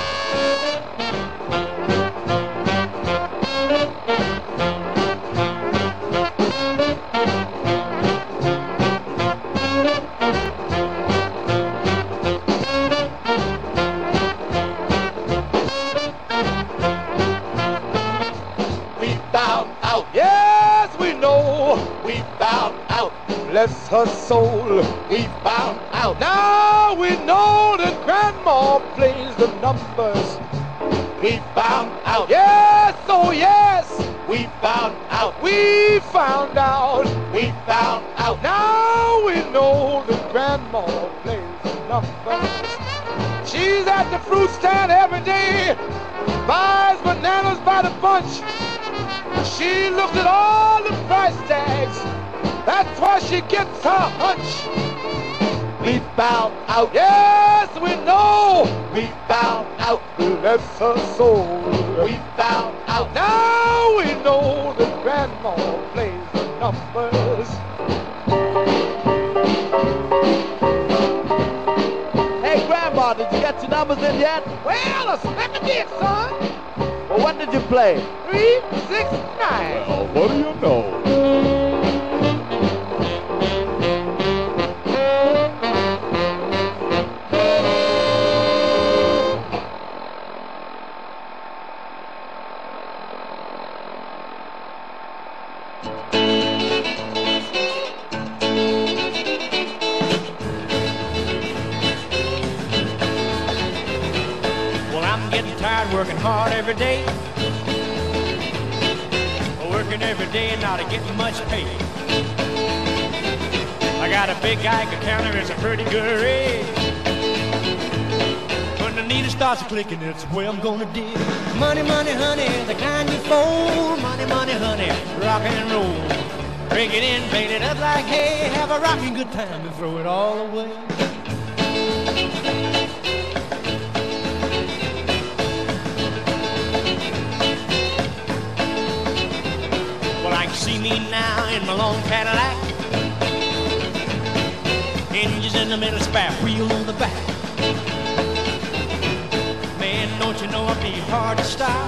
Bless her soul, we found out. Now we know that Grandma plays the numbers. We found out. Yes, oh yes, we found out. We found out. We found out. Now we know that Grandma plays the numbers. She's at the fruit stand every day, buys bananas by the bunch. She looks at all the price tags. That's why she gets her hunch. We found out. Yes, we know. We found out. Bless her soul. We found out. Now we know that Grandma plays the numbers. Hey, Grandma, did you get your numbers in yet? Well, I smack a dick, son. Well, what did you play? Three, six, nine. Well, what do you know? Working hard every day, working every day and not getting much pay. I got a big Geiger counter, it's a pretty good rate. When the needle starts clicking, it's the way I'm gonna dig. Money, money, honey, the kind you fold. Money, money, honey, rock and roll. Break it in, paint it up like hay. Have a rocking good time and throw it all away. See me now in my long Cadillac, hinges in the middle, spare wheel on the back. Man, don't you know I'll be hard to stop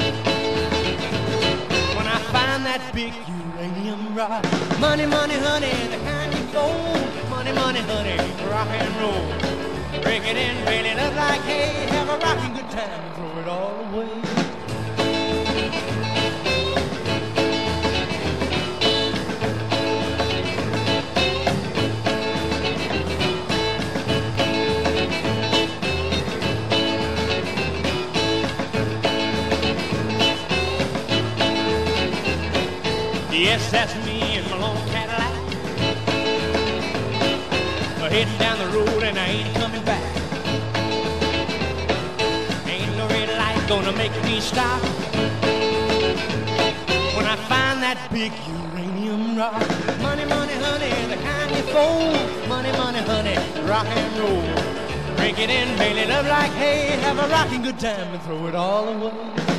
when I find that big uranium rock. Money, money, honey, the kind you fold. Money, money, honey, rock and roll. Break it in, paint it up like hay. Have a rocking good time and throw it all away. Yes, that's me in my long Cadillac, heading down the road and I ain't coming back. Ain't no red light gonna make me stop when I find that big uranium rock. Money, money, honey, the kind you fold. Money, money, honey, rock and roll. Break it in, bail it up like hay. Have a rocking good time and throw it all away.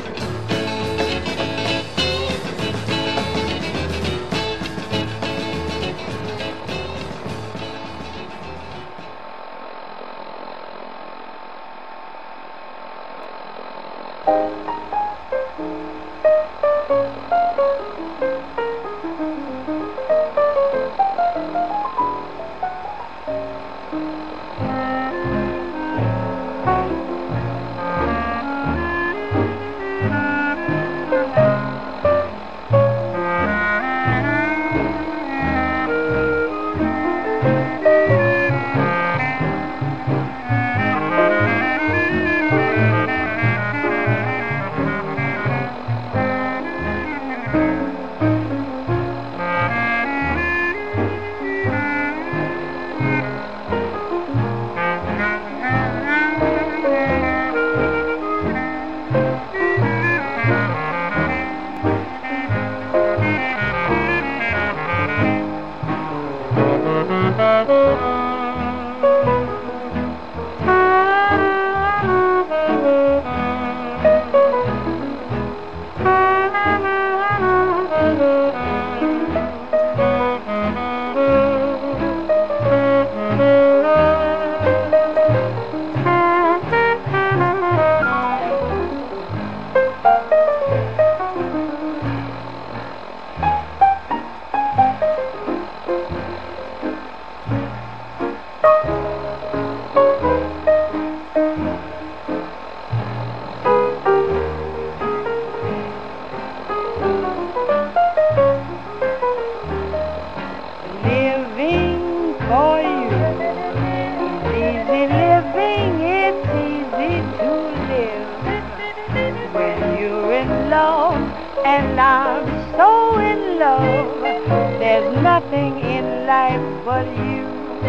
And I'm so in love, there's nothing in life but you.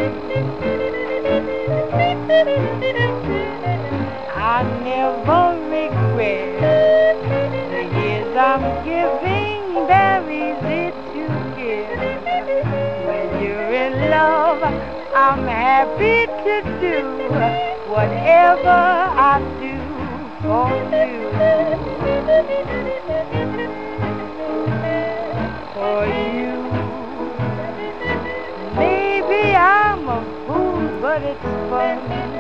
I never regret the years I'm giving, they're easy to give. When you're in love, I'm happy to do whatever I do for you. For you. Maybe I'm a fool, but it's fun.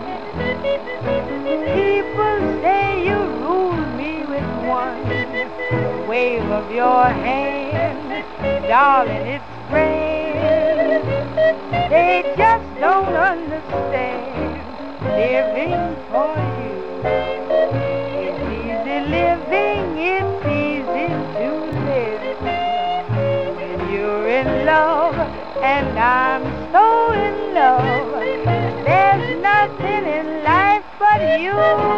People say you rule me with one wave of your hand, darling, it's grand. They just don't understand living for you. It's easy living, it's easy to live when you're in love, and I'm so in love. There's nothing in life but you.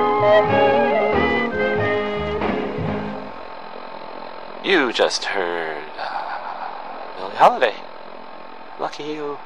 You just heard uh, Billie Holiday. Lucky you.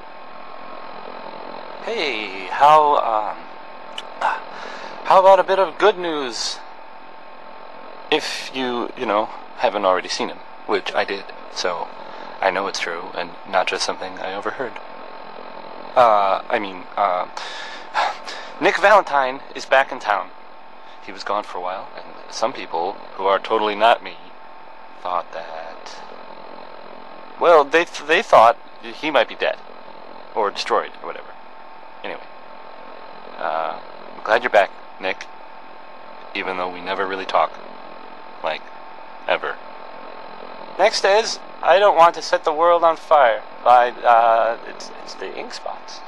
Hey, how um, uh, how about a bit of good news? If you, you know, haven't already seen him, which I did, so I know it's true and not just something I overheard. Uh, I mean, uh, Nick Valentine is back in town. He was gone for a while, and some people, who are totally not me, thought that, well, they th they thought he might be dead, or destroyed, or whatever. Anyway, uh, I'm glad you're back, Nick, even though we never really talk, like, ever. Next is, I Don't Want to Set the World on Fire, by, uh, it's, it's the Ink Spots.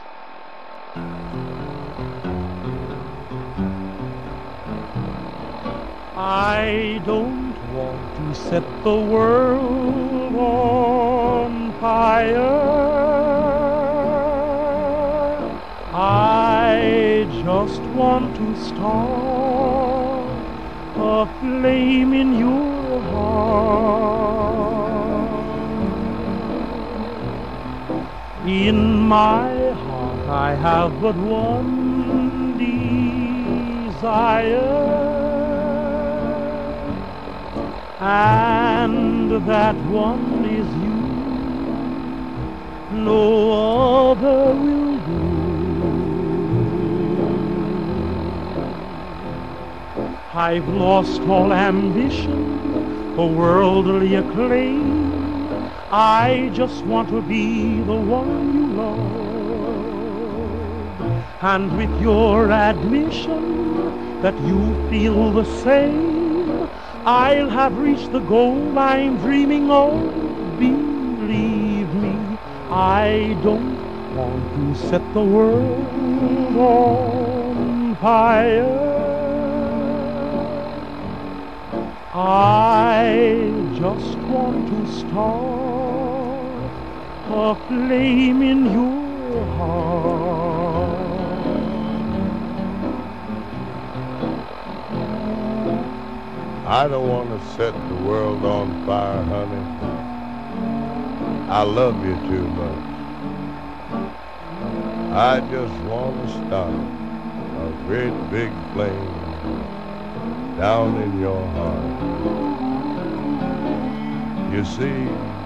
I don't want to set the world on fire. I just want to start a flame in your heart. In my heart I have but one desire, and that one is you. No other will do. I've lost all ambition for worldly acclaim. I just want to be the one you love, and with your admission that you feel the same, I'll have reached the goal I'm dreaming of. Believe me, I don't want to set the world on fire. I just want to start a flame in your heart. I don't want to set the world on fire, honey. I love you too much. I just want to start a great big flame down in your heart. You see,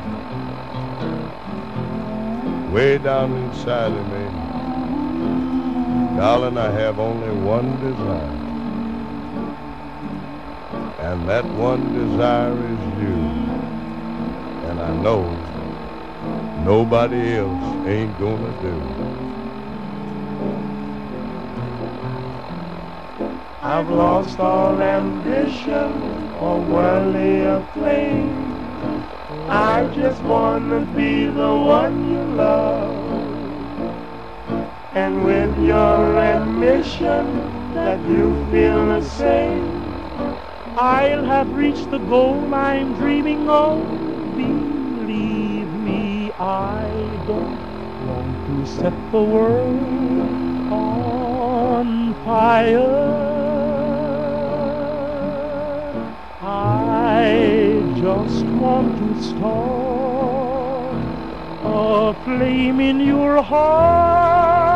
way down inside of me, darling, I have only one desire. And that one desire is you. And I know nobody else ain't gonna do. I've lost all ambition for worldly acclaim. I just wanna be the one you love. And with your admission that you feel the same, I'll have reached the goal I'm dreaming of. Believe me, I don't want to set the world on fire. I just want to start a flame in your heart.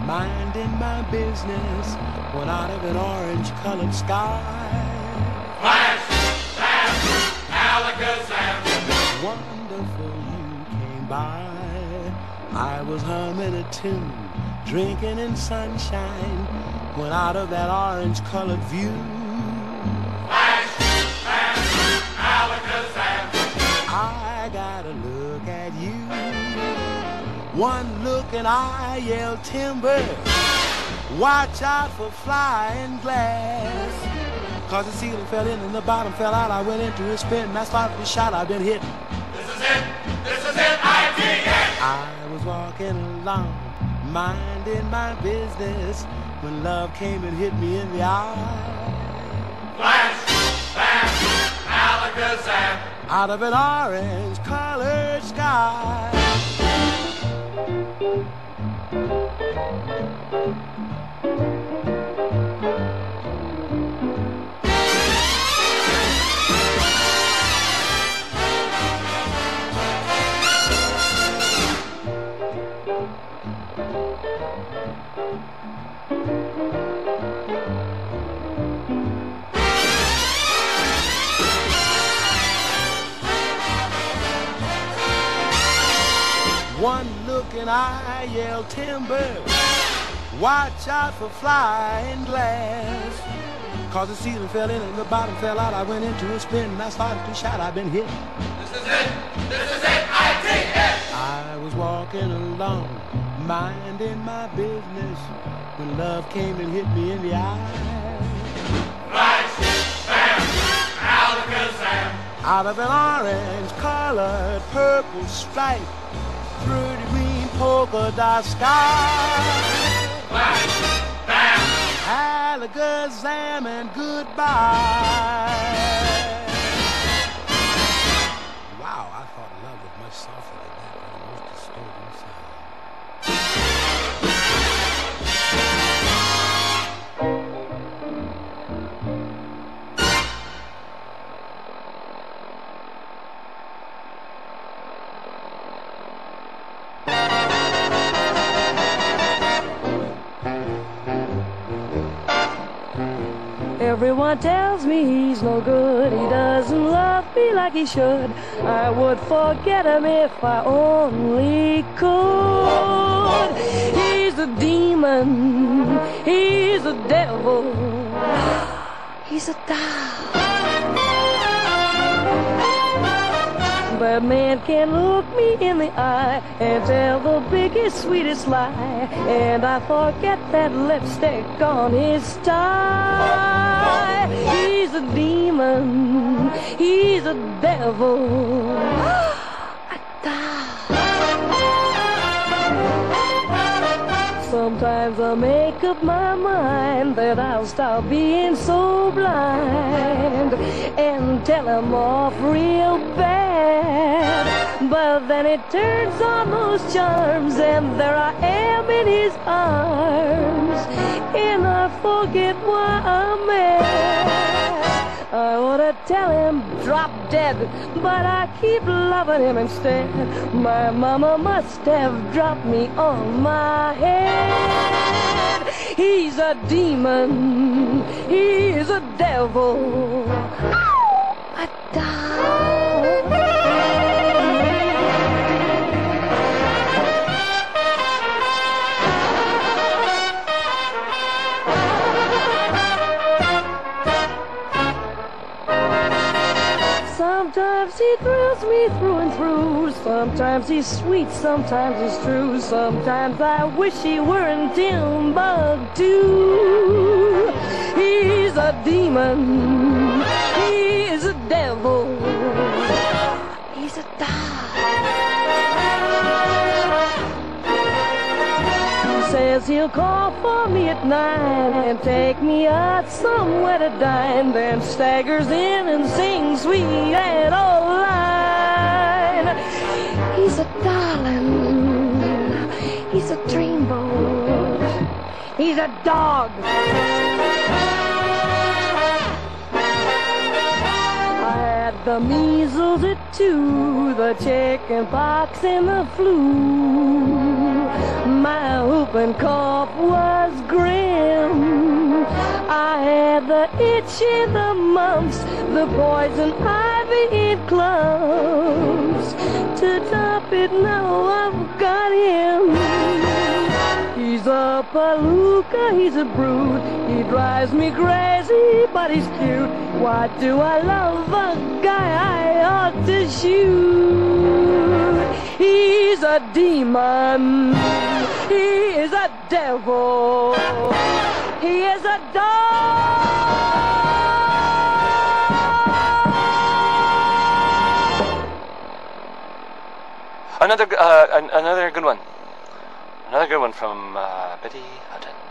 minding my business, when out of an orange-colored sky, Flash, bam, alakazam. wonderful you came by. I was humming a tune, drinking in sunshine, when out of that orange-colored view, Flash, bam, alakazam. I gotta look at you. One look and I yell timber. Watch out for flying glass. Cause the ceiling fell in and the bottom fell out. I went into a spin and I started the shot. I've been hit. This is it, this is it, I D it. I was walking along, minding my business, when love came and hit me in the eye. Flash, bam, alakazam. Out of an orange-colored sky. One look and I yell timber. Watch out for flying glass. Cause the ceiling fell in and the bottom fell out. I went into a spin and I started to shout. I've been hit. This is it, this is it, I D it. I was walking along, minding my business, when love came and hit me in the eye. Flash, bam, alakazam. Out of an orange-colored purple stripe, through the green polka dot sky. Flash, bam, alakazam and goodbye. Wow, I thought love was much softer than that, but the most disturbing sound. Everyone tells me he's no good. He doesn't love me like he should. I would forget him if I only could. He's a demon. He's a devil. He's a doll. But man can look me in the eye and tell the biggest, sweetest lie, and I forget that lipstick on his tie. He's a demon, he's a devil, a doll. Sometimes I make up my mind that I'll stop being so blind and tell him off real bad. But then it turns on those charms and there I am in his arms, and I forget why I'm mad. I wanna tell him drop dead, but I keep loving him instead. My mama must have dropped me on my head. He's a demon, he's a devil, a doll. Sometimes he thrills me through and through. Sometimes he's sweet, sometimes he's true. Sometimes I wish he were in Timbuktu. He's a demon, he's a devil, he's a doll. He says he'll call for me at nine and take me out somewhere to dine, then staggers in and sings sweet and old line. He's a darling, he's a dreamboat, he's a dog. I had The measles, it too, the chicken pox and the flu. My whooping cough was grim. I had the itchy, the mumps, the poison ivy in clumps. To top it, now I've got him. He's a palooka, he's a brood. He drives me crazy, but he's cute. Why do I love a guy I ought to shoot? He's a demon. He is a devil. He is a dog. Another, uh, an- another good one. Another good one from uh, Betty Hutton.